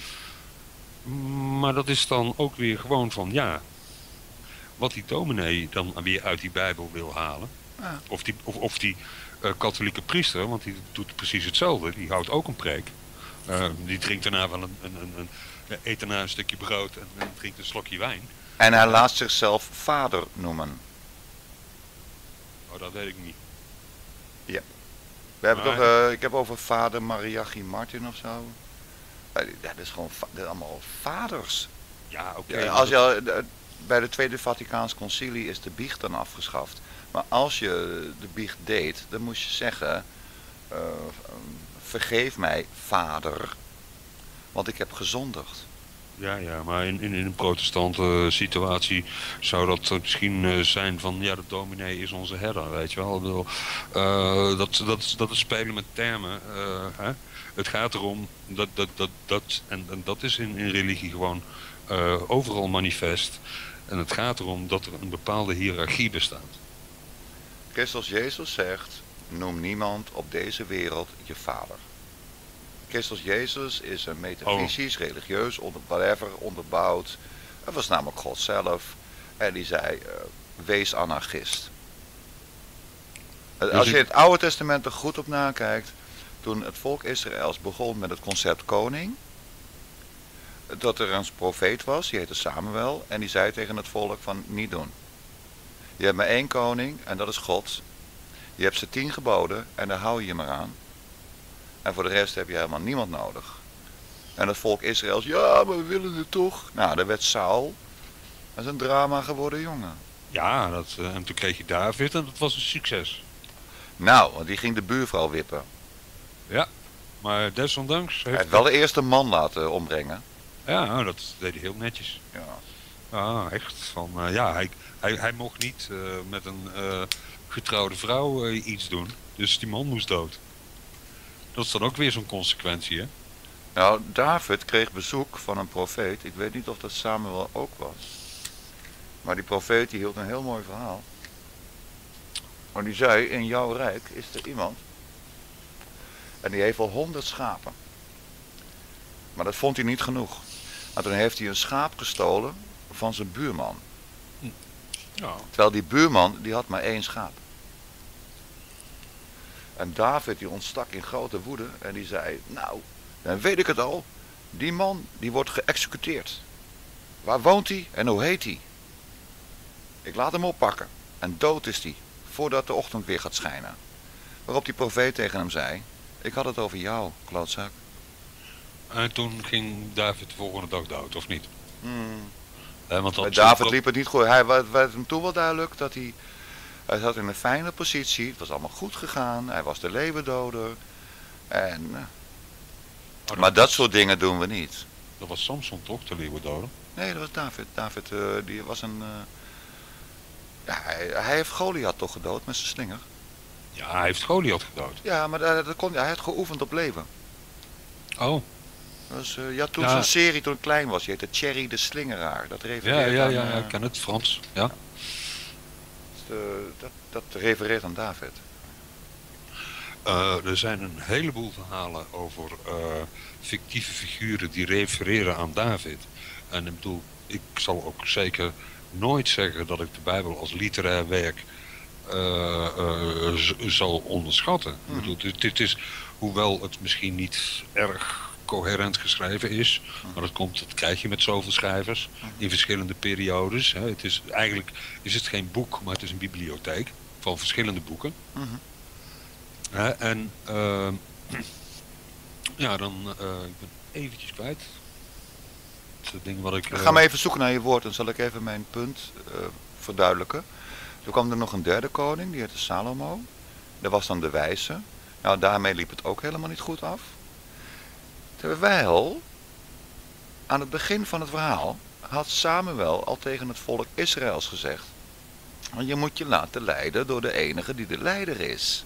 Speaker 2: Maar dat is dan ook weer gewoon van, ja, wat die dominee dan weer uit die Bijbel wil halen. Ja. Of die katholieke priester, want die doet precies hetzelfde. Die houdt ook een preek. Die drinkt daarna wel eet daarna een stukje brood en drinkt een slokje wijn.
Speaker 1: En hij laat zichzelf vader noemen.
Speaker 2: Oh, dat weet ik niet.
Speaker 1: Ja. We hebben toch, ik heb over vader Mariachi Martin of zo. Dat is gewoon dat allemaal vaders.
Speaker 2: Ja, oké.
Speaker 1: Als je bij de Tweede Vaticaans Concilie is de biecht dan afgeschaft. Maar als je de biecht deed, dan moest je zeggen, vergeef mij vader, want ik heb gezondigd.
Speaker 2: Ja, maar in een protestante situatie zou dat misschien zijn van, ja, de dominee is onze herder, weet je wel. Dat is spelen met termen. Hè? Het gaat erom, en dat is in religie gewoon overal manifest. En het gaat erom dat er een bepaalde hiërarchie bestaat.
Speaker 1: Christus Jezus zegt, noem niemand op deze wereld je vader. Christus Jezus is een metafysisch, religieus, onderbouwd. Het was namelijk God zelf. En die zei, wees anarchist. Als je het Oude Testament er goed op nakijkt, toen het volk Israëls begon met het concept koning, dat er een profeet was, die heette Samuel, en die zei tegen het volk van, niet doen. Je hebt maar één koning en dat is God. Je hebt ze 10 geboden en daar hou je je maar aan. En voor de rest heb je helemaal niemand nodig. En het volk Israëls, ja, maar we willen het toch. Nou, daar werd Saul. Dat is een drama geworden, jongen.
Speaker 2: Ja, en toen kreeg je David en dat was een succes.
Speaker 1: Nou, want die ging de buurvrouw wippen.
Speaker 2: Ja, maar desondanks...
Speaker 1: Hij heeft wel de eerste man laten ombrengen.
Speaker 2: Ja, dat deed hij heel netjes.
Speaker 1: Ja.
Speaker 2: Ah, echt. Hij mocht niet met een getrouwde vrouw iets doen. Dus die man moest dood. Dat is dan ook weer zo'n consequentie, hè?
Speaker 1: Nou, David kreeg bezoek van een profeet. Ik weet niet of dat Samuel ook was. Maar die profeet die hield een heel mooi verhaal. Maar die zei, in jouw rijk is er iemand. En die heeft al 100 schapen. Maar dat vond hij niet genoeg. En toen heeft hij een schaap gestolen van zijn buurman.
Speaker 2: Ja.
Speaker 1: Terwijl die buurman, die had maar 1 schaap. En David die ontstak in grote woede en die zei, nou, dan weet ik het al. Die man, die wordt geëxecuteerd. Waar woont hij en hoe heet hij? Ik laat hem oppakken. En dood is hij, voordat de ochtend weer gaat schijnen. Waarop die profeet tegen hem zei, ik had het over jou, klootzak.
Speaker 2: En toen ging David de volgende dag dood, of niet?
Speaker 1: Want bij David liep het niet goed. Hij werd hem toen wel duidelijk dat hij zat in een fijne positie. Het was allemaal goed gegaan. Hij was de leeuwendoder. En, maar dat soort dingen doen we niet.
Speaker 2: Dat was Samson toch, de leeuwendoder?
Speaker 1: Nee, dat was David. David, die was een... ja, hij heeft Goliath toch gedood met zijn slinger?
Speaker 2: Ja, hij heeft Goliath gedood.
Speaker 1: Ja, maar hij had geoefend op leven.
Speaker 2: Oh.
Speaker 1: Dus, ja, toen zo'n serie toen ik klein was, die heette Thierry de Slingeraar. Dat
Speaker 2: Ja,
Speaker 1: refereert aan...
Speaker 2: ik ken het, Frans. Ja.
Speaker 1: Dat refereert aan David.
Speaker 2: Er zijn een heleboel verhalen over fictieve figuren die refereren aan David. En ik bedoel, ik zal ook zeker nooit zeggen dat ik de Bijbel als literair werk zal onderschatten. Ik bedoel, dit is, hoewel het misschien niet erg coherent geschreven is, maar dat krijg je met zoveel schrijvers in verschillende periodes. Hè. Het is eigenlijk is het geen boek, maar het is een bibliotheek van verschillende boeken. En ja, dan ik ben eventjes kwijt. Het ding wat ik...
Speaker 1: Ga maar even zoeken naar je woord, dan zal ik even mijn punt verduidelijken. Toen kwam er nog een derde koning, die heette Salomo. Dat was dan de wijze. Nou, daarmee liep het ook helemaal niet goed af. Terwijl, aan het begin van het verhaal, had Samuel al tegen het volk Israëls gezegd: je moet je laten leiden door de enige die de leider is.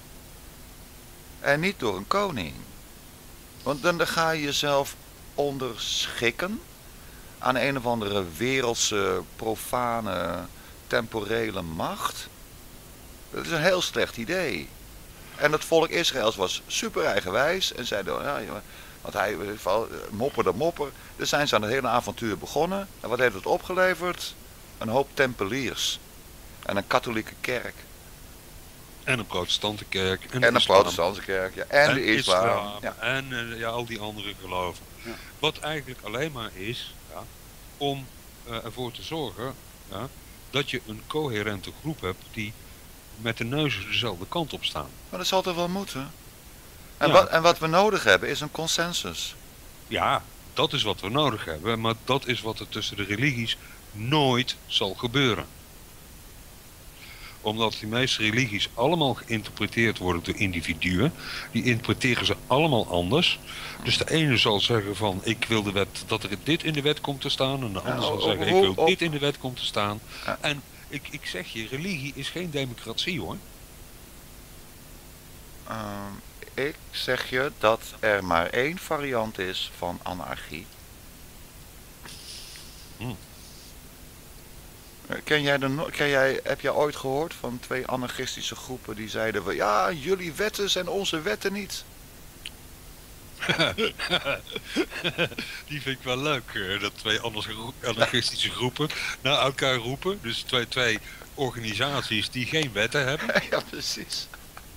Speaker 1: En niet door een koning. Want dan ga je jezelf onderschikken aan een of andere wereldse, profane, temporele macht. Dat is een heel slecht idee. En het volk Israëls was super eigenwijs en zeiden, ja, want hij mopper. Dus zijn ze aan het hele avontuur begonnen. En wat heeft het opgeleverd? Een hoop tempeliers. En een katholieke kerk.
Speaker 2: En een protestante kerk.
Speaker 1: En een protestante kerk, ja. En de islam. Ja.
Speaker 2: En al die andere geloven. Ja. Wat eigenlijk alleen maar is, om ervoor te zorgen dat je een coherente groep hebt die met de neuzen dezelfde kant op staan.
Speaker 1: Maar dat zal toch wel moeten? En wat we nodig hebben is een consensus.
Speaker 2: Ja, dat is wat we nodig hebben. Maar dat is wat er tussen de religies nooit zal gebeuren. Omdat die meeste religies allemaal geïnterpreteerd worden door individuen. Die interpreteren ze allemaal anders. Dus de ene zal zeggen van ik wil de wet, dat er dit in de wet komt te staan. En de ander zal zeggen ik wil dit in de wet komt te staan. Ja. En ik zeg je, religie is geen democratie hoor.
Speaker 1: Ik zeg je dat er maar één variant is van anarchie. Heb jij ooit gehoord van 2 anarchistische groepen die zeiden van ja, jullie wetten zijn onze wetten niet?
Speaker 2: Die vind ik wel leuk, dat 2 anarchistische groepen naar elkaar roepen. Dus twee organisaties die geen wetten hebben.
Speaker 1: Ja, precies.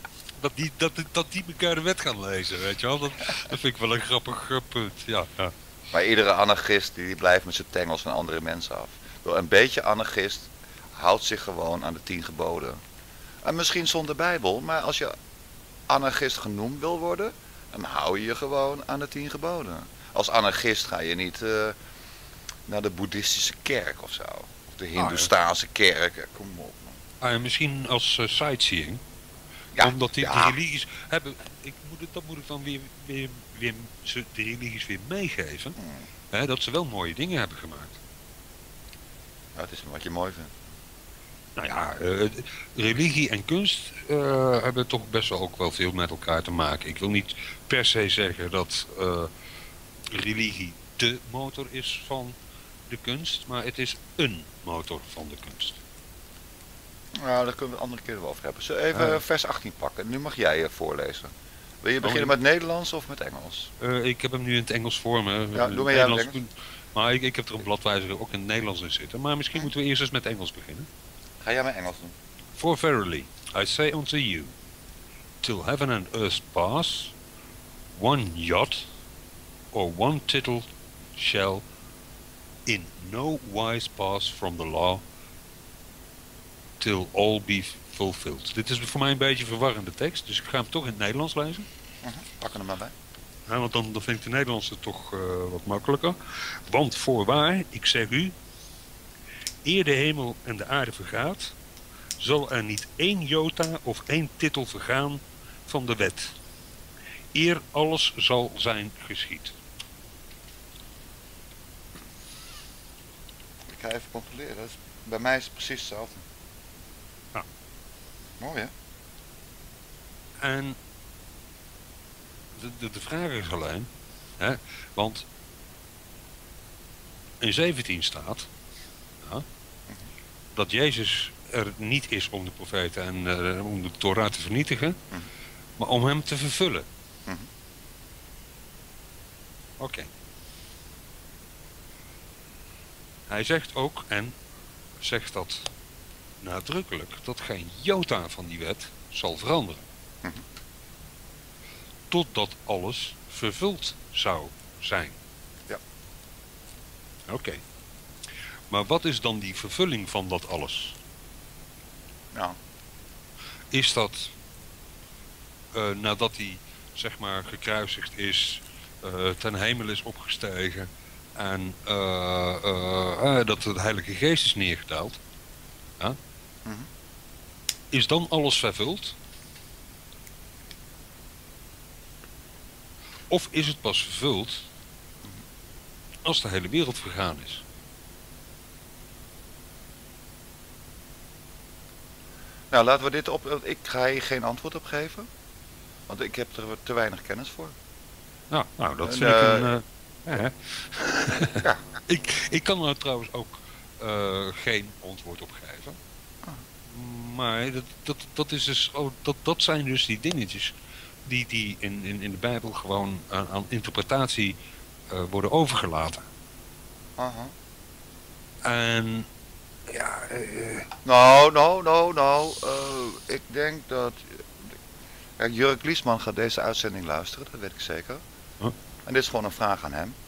Speaker 2: Dat die elkaar de wet gaan lezen, weet je wel. Dat vind ik wel een grappig punt, ja.
Speaker 1: Maar iedere anarchist die blijft met zijn tengels van andere mensen af. Een beetje anarchist houdt zich gewoon aan de 10 geboden. En misschien zonder Bijbel, maar als je anarchist genoemd wil worden, dan hou je je gewoon aan de 10 geboden. Als anarchist ga je niet naar de boeddhistische kerk of zo. Of de Hindoestaanse kerk, kom op.
Speaker 2: Misschien als sightseeing.
Speaker 1: Ja,
Speaker 2: omdat die religies hebben, dat moet ik dan weer de religies weer meegeven. Dat ze wel mooie dingen hebben gemaakt.
Speaker 1: Ja, het is wat je mooi vindt.
Speaker 2: Nou ja, religie en kunst hebben toch best wel ook wel veel met elkaar te maken. Ik wil niet per se zeggen dat religie de motor is van de kunst, maar het is een motor van de kunst.
Speaker 1: Nou, daar kunnen we het andere keer wel over hebben. Zullen we even vers 18 pakken? Nu mag jij voorlezen. Wil je beginnen met Nederlands of met Engels?
Speaker 2: Ik heb hem nu in het Engels voor me.
Speaker 1: Ja, doe maar jij met Engels.
Speaker 2: Maar ik heb er een bladwijzer ook in het Nederlands in zitten. Maar misschien moeten we eerst eens met Engels beginnen.
Speaker 1: Ga jij met Engels doen?
Speaker 2: For verily, I say unto you, till heaven and earth pass, one jot or one tittle shall in no wise pass from the law, till all be fulfilled. Dit is voor mij een beetje een verwarrende tekst, dus ik ga hem toch in het Nederlands lezen.
Speaker 1: Pak er maar bij.
Speaker 2: Ja, want dan vind ik de Nederlandse toch wat makkelijker. Want voorwaar, ik zeg u, eer de hemel en de aarde vergaat, zal er niet 1 jota of 1 tittel vergaan van de wet. eer alles zal zijn geschied.
Speaker 1: Ik ga even controleren. Bij mij is het precies hetzelfde.
Speaker 2: Ja.
Speaker 1: Mooi hè?
Speaker 2: En de vraag is alleen, hè, want in 17 staat dat Jezus er niet is om de profeten en om de Torah te vernietigen, maar om hem te vervullen. Oké. Hij zegt ook, en zegt dat nadrukkelijk, dat geen jota van die wet zal veranderen. Totdat alles vervuld zou zijn.
Speaker 1: Ja.
Speaker 2: Oké. Maar wat is dan die vervulling van dat alles?
Speaker 1: Ja.
Speaker 2: Is dat nadat hij zeg maar gekruisigd is, ten hemel is opgestegen en dat de Heilige Geest is neergedaald? Ja? Is dan alles vervuld? Of is het pas vervuld als de hele wereld vergaan is?
Speaker 1: Nou, laten we dit op. Ik ga hier geen antwoord op geven. Want ik heb er te weinig kennis voor.
Speaker 2: Nou dat vind ik een...
Speaker 1: Ja.
Speaker 2: Ik kan er trouwens ook geen antwoord op geven. Maar dat is dus, dat zijn dus die dingetjes die in de Bijbel gewoon aan interpretatie worden overgelaten. En ja...
Speaker 1: Nou. Ik denk dat... Kijk, Jurk Liesman gaat deze uitzending luisteren, dat weet ik zeker. En dit is gewoon een vraag aan hem.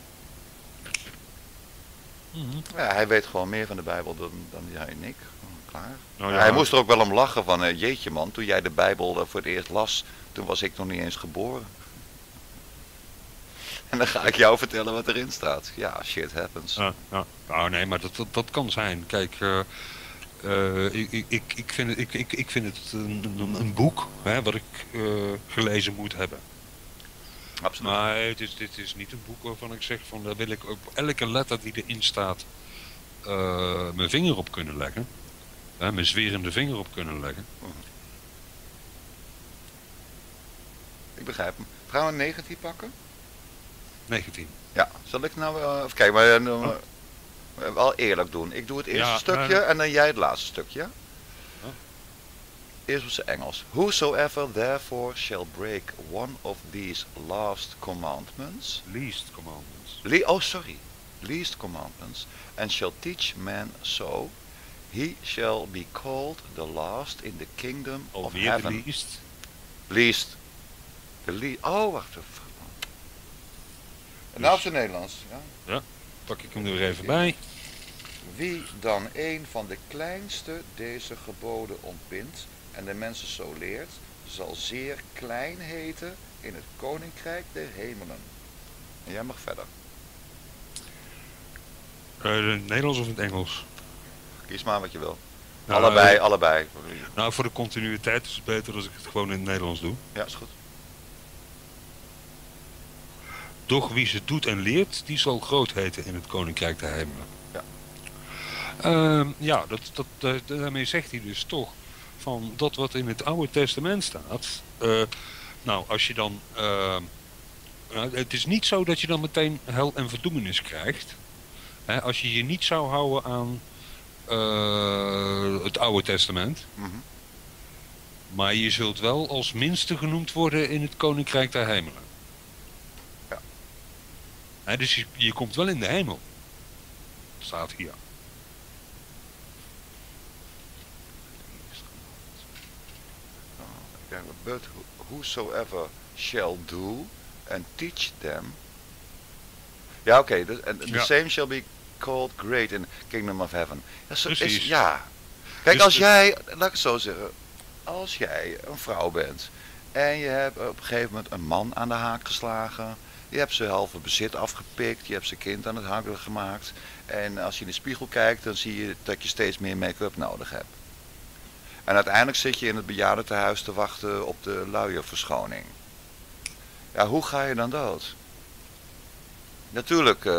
Speaker 1: Ja, hij weet gewoon meer van de Bijbel dan jij en ik. Klaar.
Speaker 2: Nou, ja.
Speaker 1: Hij moest er ook wel om lachen van, jeetje man, toen jij de Bijbel voor het eerst las, toen was ik nog niet eens geboren. En dan ga ik jou vertellen wat erin staat. Ja, shit happens.
Speaker 2: Ja. Nou nee, maar dat kan zijn. Kijk, ik vind het een boek hè, wat ik gelezen moet hebben.
Speaker 1: Absoluut.
Speaker 2: Maar dit is niet een boek waarvan ik zeg van daar wil ik op elke letter die erin staat mijn vinger op kunnen leggen. Mijn zwerende vinger op kunnen leggen.
Speaker 1: Ik begrijp hem. Gaan we 19 pakken?
Speaker 2: 19.
Speaker 1: Ja, zal ik nou even kijken, maar wel eerlijk doen. Ik doe het eerste stukje en dan jij het laatste stukje. Eerst op zijn Engels. Whosoever therefore shall break one of these last commandments.
Speaker 2: Least commandments.
Speaker 1: Least commandments. And shall teach men so. He shall be called the last in the kingdom of heaven. Least. Oh, wacht even. Nou op zijn Nederlands.
Speaker 2: Ja, pak ik hem er weer even bij.
Speaker 1: Wie dan een van de kleinste deze geboden ontbindt en de mensen zo leert, zal zeer klein heten in het koninkrijk der hemelen. En jij mag verder.
Speaker 2: In het Nederlands of in het Engels?
Speaker 1: Kies maar wat je wil.
Speaker 2: Nou,
Speaker 1: allebei.
Speaker 2: Nou, voor de continuïteit is het beter als ik het gewoon in het Nederlands doe.
Speaker 1: Ja, is goed.
Speaker 2: Doch wie ze doet en leert, die zal groot heten in het koninkrijk der hemelen.
Speaker 1: Ja.
Speaker 2: Daarmee zegt hij dus toch van dat wat in het Oude Testament staat. Nou, als je dan... het is niet zo dat je dan meteen hel en verdoemenis krijgt. Hè, als je je niet zou houden aan het Oude Testament. Maar je zult wel als minste genoemd worden in het koninkrijk der hemelen.
Speaker 1: Ja.
Speaker 2: Hè, dus je komt wel in de hemel. Dat staat hier.
Speaker 1: But whosoever shall do and teach them. Ja, oké. The same shall be called great in the kingdom of heaven. Ja. Kijk,
Speaker 2: dus
Speaker 1: als jij, laat ik het zo zeggen. Als jij een vrouw bent en je hebt op een gegeven moment een man aan de haak geslagen. Je hebt zijn halve bezit afgepikt. Je hebt zijn kind aan het hakken gemaakt. En als je in de spiegel kijkt, dan zie je dat je steeds meer make-up nodig hebt. En uiteindelijk zit je in het bejaardentehuis te wachten op de luierverschoning. Ja, hoe ga je dan dood? Natuurlijk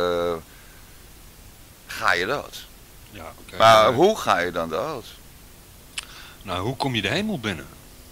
Speaker 1: ga je dood.
Speaker 2: Ja, oké.
Speaker 1: Maar hoe ga je dan dood?
Speaker 2: Nou, hoe kom je de hemel binnen?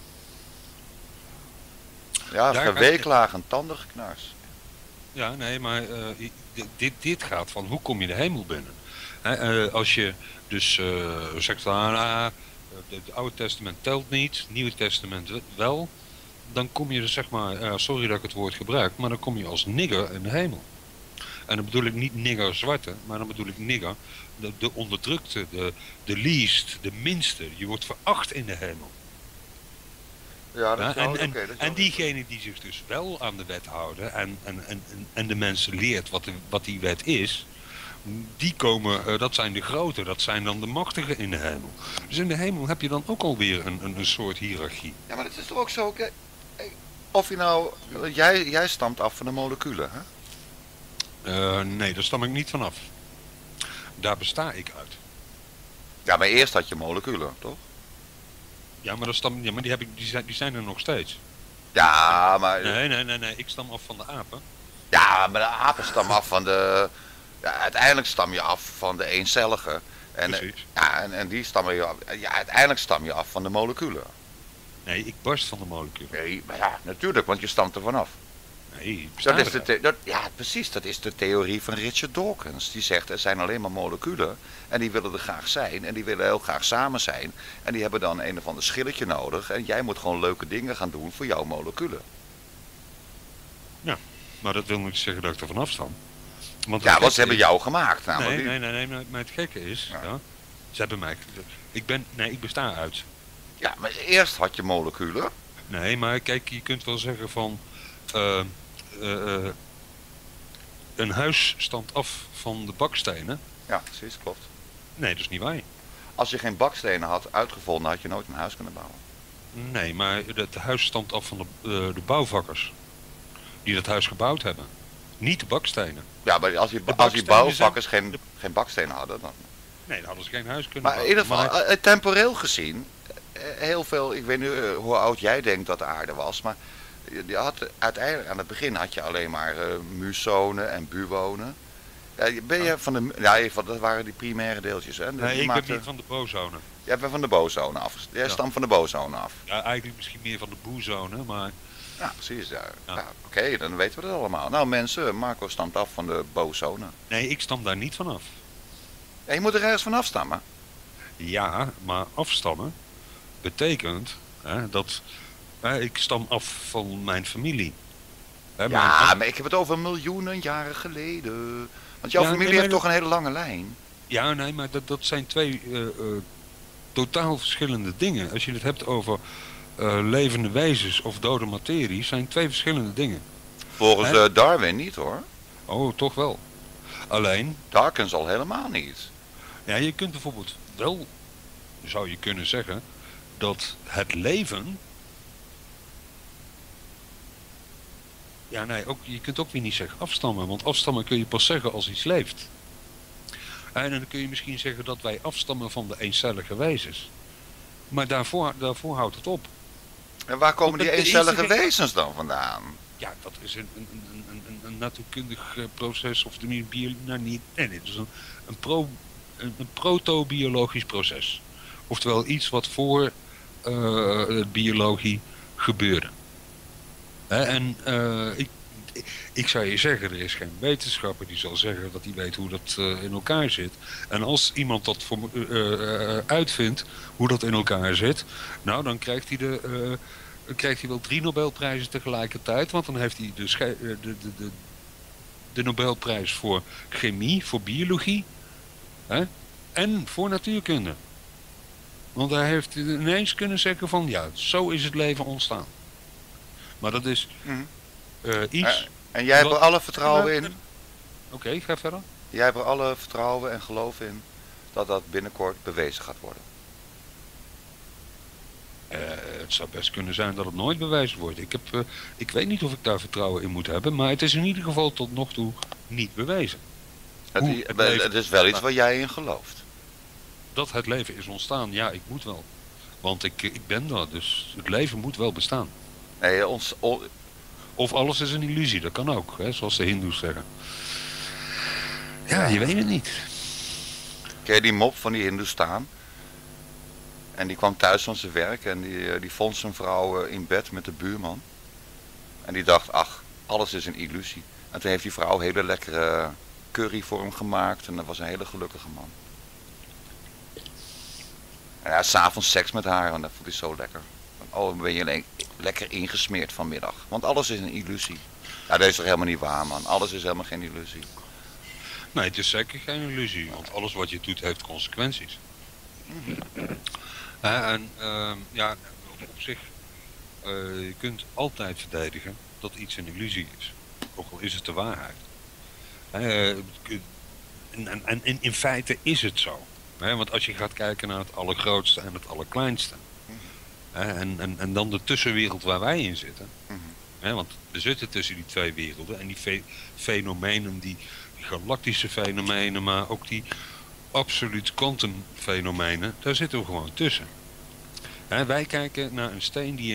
Speaker 1: Ja,
Speaker 2: Daar
Speaker 1: geweeklagen, tandengeknars.
Speaker 2: Ja, nee, maar dit gaat van hoe kom je de hemel binnen? Als je dus zegt van, het Oude Testament telt niet, het Nieuwe Testament wel, dan kom je dus zeg maar, sorry dat ik het woord gebruik, maar dan kom je als nigger in de hemel. En dan bedoel ik niet nigger zwarte, maar dan bedoel ik nigger, de onderdrukte, de least, de minste. Je wordt veracht in de hemel.
Speaker 1: Ja, dat
Speaker 2: Ja,
Speaker 1: is
Speaker 2: en diegenen die zich dus wel aan de wet houden en de mensen leert wat die wet is, die komen, dat zijn de grote, dat zijn dan de machtigen in de hemel. Dus in de hemel heb je dan ook alweer een soort hiërarchie.
Speaker 1: Ja, maar dat is toch ook zo. Of je nou, jij stamt af van de moleculen, hè?
Speaker 2: Nee, daar stam ik niet vanaf. Daar besta ik uit.
Speaker 1: Ja, maar eerst had je moleculen, toch?
Speaker 2: Ja, maar, die zijn er nog steeds.
Speaker 1: Ja, maar...
Speaker 2: Nee, ik stam af van de apen.
Speaker 1: Ja, maar de apen stammen af van de... Ja, uiteindelijk stam je af van de eencellige.
Speaker 2: Precies.
Speaker 1: Ja, en die stammen je af... Ja, uiteindelijk stam je af van de moleculen.
Speaker 2: Nee, ik barst van de moleculen.
Speaker 1: Nee, maar ja, natuurlijk, want je stamt er vanaf.
Speaker 2: Nee,
Speaker 1: ja, precies, dat is de theorie van Richard Dawkins. Die zegt, er zijn alleen maar moleculen en die willen er graag zijn en die willen heel graag samen zijn. En die hebben dan een of ander schilletje nodig en jij moet gewoon leuke dingen gaan doen voor jouw moleculen.
Speaker 2: Ja, maar dat wil niet zeggen dat ik er vanaf stam. Want
Speaker 1: ze hebben jou gemaakt namelijk.
Speaker 2: Nee, maar het gekke is, ja, ze hebben mij... ik besta uit.
Speaker 1: Ja, maar eerst had je moleculen.
Speaker 2: Nee, maar kijk, je kunt wel zeggen van... een huis stamt af van de bakstenen.
Speaker 1: Ja, precies, klopt.
Speaker 2: Nee, dat is niet waar.
Speaker 1: Als je geen bakstenen had uitgevonden, had je nooit een huis kunnen bouwen.
Speaker 2: Nee, maar het huis stamt af van de bouwvakkers. Die dat huis gebouwd hebben. Niet de bakstenen.
Speaker 1: Ja, maar als die bouwvakkers geen bakstenen hadden, dan...
Speaker 2: Nee, dan hadden ze geen huis kunnen
Speaker 1: bouwen.
Speaker 2: bouwen.
Speaker 1: Maar in ieder geval, temporeel gezien, heel veel... Ik weet nu hoe oud jij denkt dat de aarde was, maar... Je had, uiteindelijk aan het begin had je alleen maar musonen en buwonen. Ja, ben je van de... Ja, dat waren die primaire deeltjes. Hè?
Speaker 2: Nee, ik ben niet van de bozonen.
Speaker 1: Jij bent van de bozonen af. Jij stamt van de bozonen af.
Speaker 2: Ja, eigenlijk misschien meer van de boezonen, maar...
Speaker 1: Ja, precies. Ja. Ja, oké, dan weten we dat allemaal. Nou mensen, Marco stamt af van de bozonen.
Speaker 2: Nee, ik stam daar niet vanaf.
Speaker 1: Ja, je moet er ergens van afstammen.
Speaker 2: Ja, maar afstammen betekent dat... ik stam af van mijn familie.
Speaker 1: Maar ik heb het over miljoenen jaren geleden. Want jouw familie heeft toch een hele lange lijn?
Speaker 2: Ja, nee, maar dat zijn twee totaal verschillende dingen. Als je het hebt over levende wezens of dode materie, zijn twee verschillende dingen.
Speaker 1: Volgens Darwin niet hoor.
Speaker 2: Oh, toch wel. Alleen...
Speaker 1: Dawkins al helemaal niet.
Speaker 2: Ja, je kunt bijvoorbeeld wel, zou je kunnen zeggen, dat het leven... Ja, nee, je kunt ook weer niet zeggen afstammen. Want afstammen kun je pas zeggen als iets leeft. En dan kun je misschien zeggen dat wij afstammen van de eencellige wezens. Maar daarvoor houdt het op.
Speaker 1: En waar komen die eencellige wezens dan vandaan?
Speaker 2: Ja, dat is een natuurkundig proces. Of niet, nee, het is een protobiologisch proces. Oftewel iets wat voor biologie gebeurde. En ik zou je zeggen, er is geen wetenschapper die zal zeggen dat hij weet hoe dat in elkaar zit. En als iemand dat uitvindt, hoe dat in elkaar zit, nou dan krijgt hij wel 3 Nobelprijzen tegelijkertijd. Want dan heeft hij de Nobelprijs voor chemie, voor biologie en voor natuurkunde. Want hij heeft ineens kunnen zeggen van ja, zo is het leven ontstaan. Maar dat is iets...
Speaker 1: En jij hebt er alle vertrouwen in?
Speaker 2: Oké, ga verder.
Speaker 1: Jij hebt er alle vertrouwen en geloof in dat dat binnenkort bewezen gaat worden?
Speaker 2: Het zou best kunnen zijn dat het nooit bewezen wordt. Ik weet niet of ik daar vertrouwen in moet hebben, maar het is in ieder geval tot nog toe niet bewezen.
Speaker 1: Het is wel iets waar jij in gelooft.
Speaker 2: Dat het leven is ontstaan, ja, ik moet wel. Want ik ben er, dus het leven moet wel bestaan.
Speaker 1: Nee,
Speaker 2: Of alles is een illusie, dat kan ook, hè, zoals de hindoes zeggen. Ja, je weet het niet.
Speaker 1: Ken je die mop van die Hindoestaan? En die kwam thuis van zijn werk en die vond zijn vrouw in bed met de buurman. En die dacht, ach, alles is een illusie. En toen heeft die vrouw hele lekkere curry voor hem gemaakt en dat was een hele gelukkige man. En hij had 's avonds seks met haar en dat vond hij zo lekker. Oh, dan ben je lekker ingesmeerd vanmiddag. Want alles is een illusie. Ja, dat is toch helemaal niet waar, man. Alles is helemaal geen illusie.
Speaker 2: Nee, het is zeker geen illusie, want alles wat je doet heeft consequenties. En ja, op zich, je kunt altijd verdedigen dat iets een illusie is. Ook al is het de waarheid. En in feite is het zo. Want als je gaat kijken naar het allergrootste en het allerkleinste. En dan de tussenwereld waar wij in zitten. Want we zitten tussen die twee werelden. En die fenomenen, die galactische fenomenen, maar ook die absoluut kwantumfenomenen, daar zitten we gewoon tussen. Wij kijken naar een steen die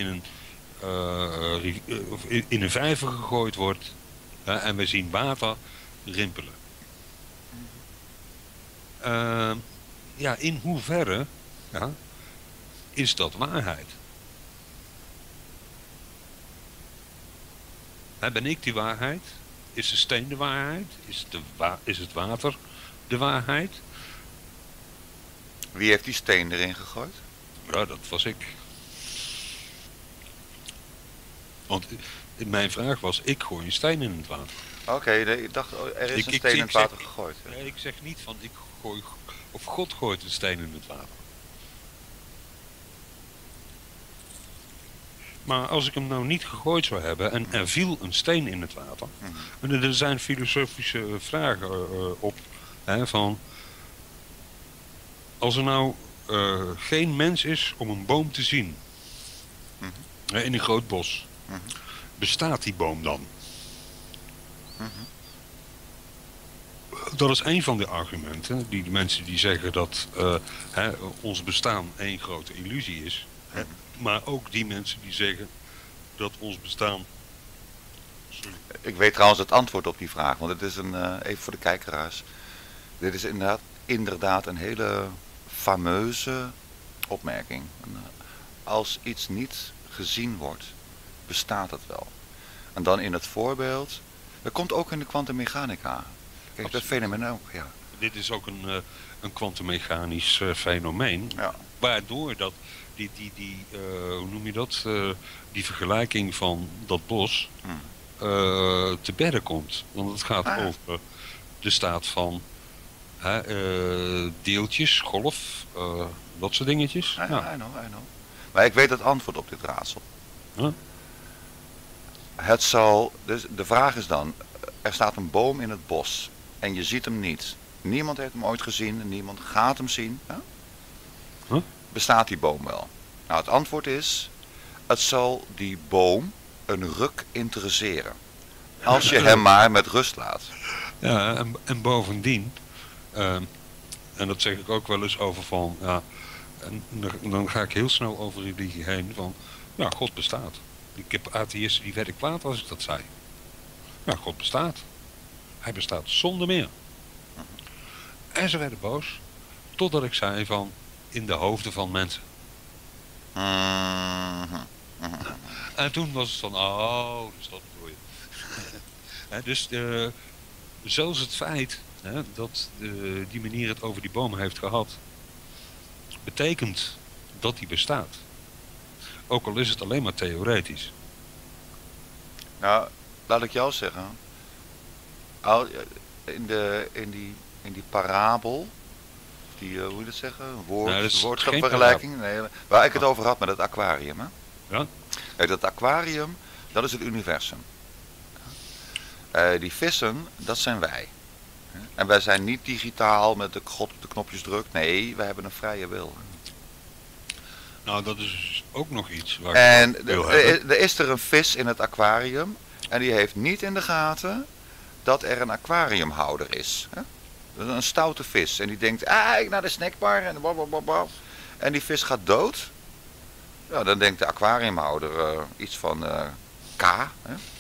Speaker 2: in een vijver gegooid wordt. En we zien water rimpelen. Ja, in hoeverre is dat waarheid? Ben ik die waarheid? Is de steen de waarheid? Is het water de waarheid?
Speaker 1: Wie heeft die steen erin gegooid?
Speaker 2: Ja, dat was ik. Want mijn vraag was, ik gooi een steen in het water.
Speaker 1: Oké, ik dacht, er is een steen in het water gegooid. Ja.
Speaker 2: Nee, ik zeg niet van, ik gooi, of God gooit een steen in het water. Maar als ik hem nou niet gegooid zou hebben en er viel een steen in het water. En er zijn filosofische vragen op. Van, als er nou geen mens is om een boom te zien. In een groot bos. Bestaat die boom dan? Dat is een van de argumenten. Die mensen die zeggen dat ons bestaan één grote illusie is. Maar ook die mensen die zeggen dat ons bestaan... Sorry.
Speaker 1: Ik weet trouwens het antwoord op die vraag, want het is even voor de kijkeraars. Dit is inderdaad een hele fameuze opmerking. Als iets niet gezien wordt, bestaat het wel. En dan in het voorbeeld, dat komt ook in de kwantummechanica. Kijk, dat fenomeen ook, ja.
Speaker 2: Dit is ook een kwantummechanisch fenomeen, waardoor dat... hoe noem je dat? Die vergelijking van dat bos te berden komt. Want het gaat over de staat van deeltjes, golf, dat soort dingetjes.
Speaker 1: I know. Maar ik weet het antwoord op dit raadsel. Het zal, dus de vraag is dan, er staat een boom in het bos en je ziet hem niet. Niemand heeft hem ooit gezien en niemand gaat hem zien. Bestaat die boom wel? Nou, het antwoord is, het zal die boom een ruk interesseren. Als je hem maar met rust laat.
Speaker 2: Ja, en bovendien, en dat zeg ik ook wel eens over van, en dan ga ik heel snel over religie heen van, ja, God bestaat. Ik heb atheïsten die werden kwaad als ik dat zei. Ja, God bestaat. Hij bestaat zonder meer. En ze werden boos, totdat ik zei van, in de hoofden van mensen. En toen was het van, dus dat bedoel je. Dus zelfs het feit dat die meneer het over die boom heeft gehad, betekent dat die bestaat. Ook al is het alleen maar theoretisch.
Speaker 1: Nou, laat ik jou zeggen. In die parabel, hoe je dat zeggen? Woordschapvergelijking. Nee, waar ik het over had met het aquarium. Hè?
Speaker 2: Ja?
Speaker 1: Kijk, dat aquarium, dat is het universum. Die vissen, dat zijn wij. En wij zijn niet digitaal met God op de knopjes drukt. Nee, wij hebben een vrije wil.
Speaker 2: Nou, dat is ook nog iets waar
Speaker 1: en er is er een vis in het aquarium en die heeft niet in de gaten dat er een aquariumhouder is. Hè? Dat is een stoute vis en die denkt, ik naar de snackbar en blablabla. En die vis gaat dood. Ja, dan denkt de aquariumhouder iets van K. Hè?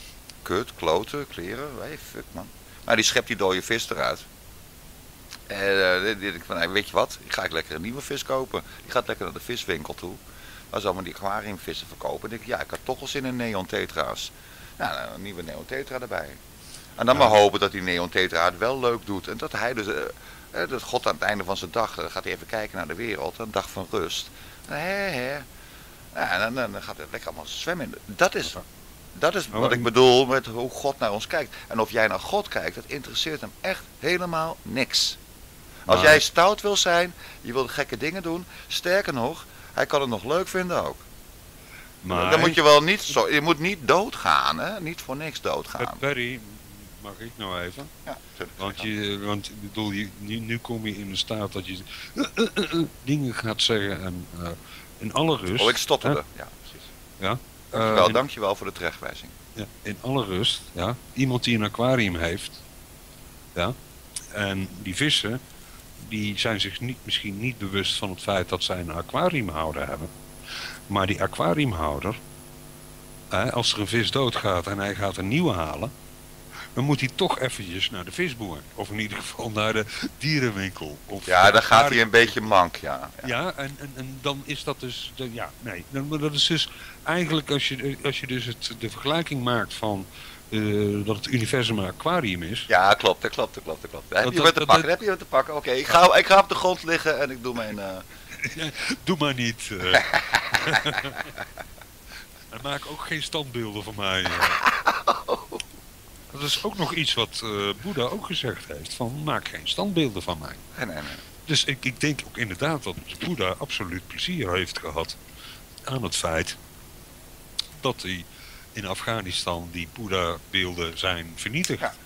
Speaker 1: kut, kloten, kleren, fuck man. Maar die schept die dode vis eruit. En die denk van, hey, weet je wat, ik ga lekker een nieuwe vis kopen. Die gaat lekker naar de viswinkel toe. Waar ze allemaal die aquariumvissen verkopen. En denk ik, ja, ik had toch wel zin in neon tetra's. Nou, een nieuwe neon tetra erbij. En dan maar hopen dat die neon tetra het wel leuk doet. En dat hij dus, dat God aan het einde van zijn dag, gaat hij even kijken naar de wereld. Een dag van rust. Ja, en dan gaat hij lekker allemaal zwemmen. Dat is wat ik bedoel met hoe God naar ons kijkt. En of jij naar God kijkt, dat interesseert hem echt helemaal niks. Als jij stout wil zijn, je wil gekke dingen doen, sterker nog, hij kan het nog leuk vinden ook. Maar dan moet je wel niet zo, je moet niet doodgaan, hè? Niet voor niks doodgaan.
Speaker 2: Barry, mag ik nou even?
Speaker 1: Ja,
Speaker 2: want ik bedoel, nu kom je in de staat dat je dingen gaat zeggen en in alle rust.
Speaker 1: Oh, ik stotterde. Ja, precies.
Speaker 2: Ja.
Speaker 1: Dankjewel voor de terechtwijzing.
Speaker 2: Ja, in alle rust, ja. Iemand die een aquarium heeft, ja, en die vissen, die zijn zich misschien niet bewust van het feit dat zij een aquariumhouder hebben. Maar die aquariumhouder, als er een vis doodgaat en hij gaat een nieuwe halen, dan moet hij toch eventjes naar de visboer. Of in ieder geval naar de dierenwinkel. Of
Speaker 1: ja, dan gaat hij een beetje mank, ja.
Speaker 2: Ja, en dan is dat dus, dat is dus eigenlijk als je dus de vergelijking maakt van dat het universum een aquarium is.
Speaker 1: Ja, klopt. Heb je wat te pakken? Oké, ik ga op de grond liggen en ik doe mijn...
Speaker 2: Doe maar niet. En maak ook geen standbeelden van mij. Dat is ook nog iets wat Boeddha ook gezegd heeft. Van maak geen standbeelden van mij.
Speaker 1: Nee.
Speaker 2: Dus ik denk ook inderdaad dat Boeddha absoluut plezier heeft gehad aan het feit dat hij in Afghanistan die Boeddha-beelden zijn vernietigd.
Speaker 1: Ja.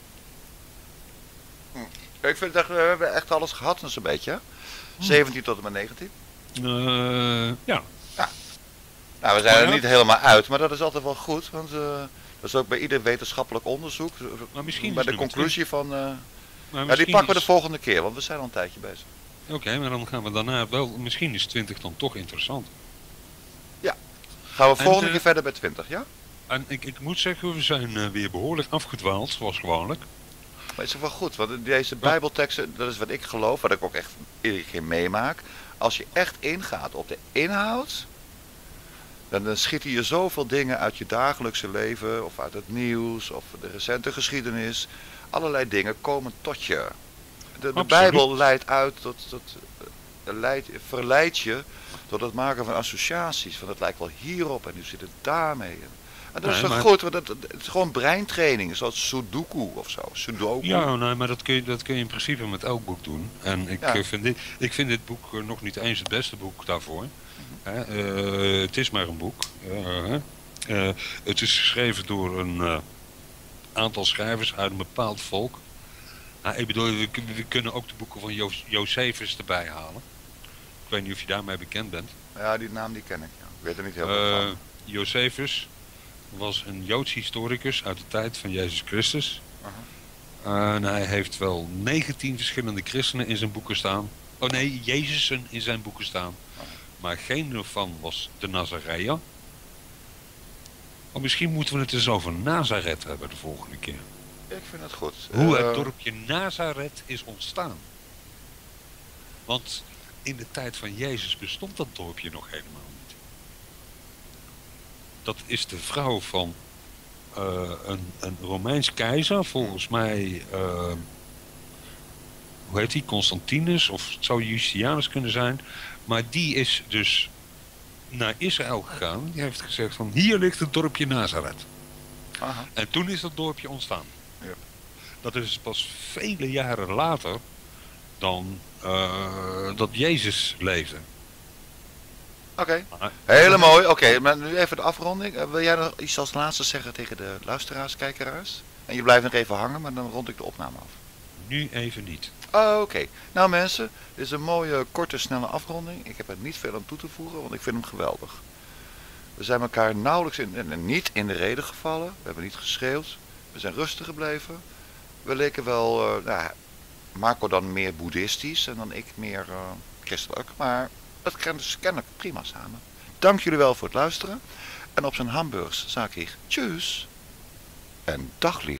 Speaker 1: Ik vind dat we hebben echt alles gehad, zo'n beetje. Hè? 17 tot en met 19.
Speaker 2: Ja.
Speaker 1: Nou, we zijn er niet helemaal uit, maar dat is altijd wel goed. Want dat is ook bij ieder wetenschappelijk onderzoek.
Speaker 2: Maar misschien
Speaker 1: bij de conclusie van...
Speaker 2: maar
Speaker 1: die pakken we de volgende keer, want we zijn al een tijdje bezig.
Speaker 2: Oké, maar dan gaan we daarna wel... Misschien is 20 dan toch interessant.
Speaker 1: Ja. Gaan we volgende keer verder bij 20, ja?
Speaker 2: En ik moet zeggen, we zijn weer behoorlijk afgedwaald, zoals gewoonlijk.
Speaker 1: Maar het is wel goed, want deze bijbelteksten, dat is wat ik geloof, wat ik ook echt iedere keer meemaak. Als je echt ingaat op de inhoud, dan schieten je zoveel dingen uit je dagelijkse leven, of uit het nieuws, of de recente geschiedenis. Allerlei dingen komen tot je. De Bijbel leidt uit verleidt je tot het maken van associaties. Van het lijkt wel hierop en nu zit het daarmee. En dat is toch goed, want het is gewoon breintraining, zoals Sudoku of zo. Sudoku.
Speaker 2: Ja, nee, maar dat kun je in principe met elk boek doen. En ik vind dit boek nog niet eens het beste boek daarvoor. Het is maar een boek. Het is geschreven door een aantal schrijvers uit een bepaald volk. Ik bedoel, we kunnen ook de boeken van Josephus erbij halen. Ik weet niet of je daarmee bekend bent.
Speaker 1: Ja, die naam die ken ik. Ja. Ik weet er niet heel veel van.
Speaker 2: Josephus was een Joods historicus uit de tijd van Jezus Christus. En hij heeft wel 19 verschillende christenen in zijn boeken staan. Oh nee, Jezusen in zijn boeken staan. Maar geen ervan was de Nazareër. Misschien moeten we het eens over Nazareth hebben de volgende keer.
Speaker 1: Ik vind het goed.
Speaker 2: Hoe het dorpje Nazareth is ontstaan. Want in de tijd van Jezus bestond dat dorpje nog helemaal niet. Dat is de vrouw van een Romeins keizer, volgens mij, hoe heet die, Constantinus, of het zou Justinianus kunnen zijn. Maar die is dus naar Israël gegaan. Die heeft gezegd van, hier ligt het dorpje Nazareth.
Speaker 1: Aha.
Speaker 2: En toen is dat dorpje ontstaan.
Speaker 1: Ja.
Speaker 2: Dat is pas vele jaren later dan dat Jezus leefde.
Speaker 1: Oké, hele mooi. Oké, maar nu even de afronding. Wil jij nog iets als laatste zeggen tegen de luisteraars, kijkeraars? En je blijft nog even hangen, maar dan rond ik de opname af.
Speaker 2: Nu even niet.
Speaker 1: Oké. Nou mensen, dit is een mooie, korte, snelle afronding. Ik heb er niet veel aan toe te voegen, want ik vind hem geweldig. We zijn elkaar nauwelijks niet in de reden gevallen. We hebben niet geschreeuwd. We zijn rustig gebleven. We leken wel, Marco dan meer boeddhistisch en dan ik meer christelijk. Maar dat ken ik prima samen. Dank jullie wel voor het luisteren. En op zijn hamburgers zag ik tjus. en daglicht.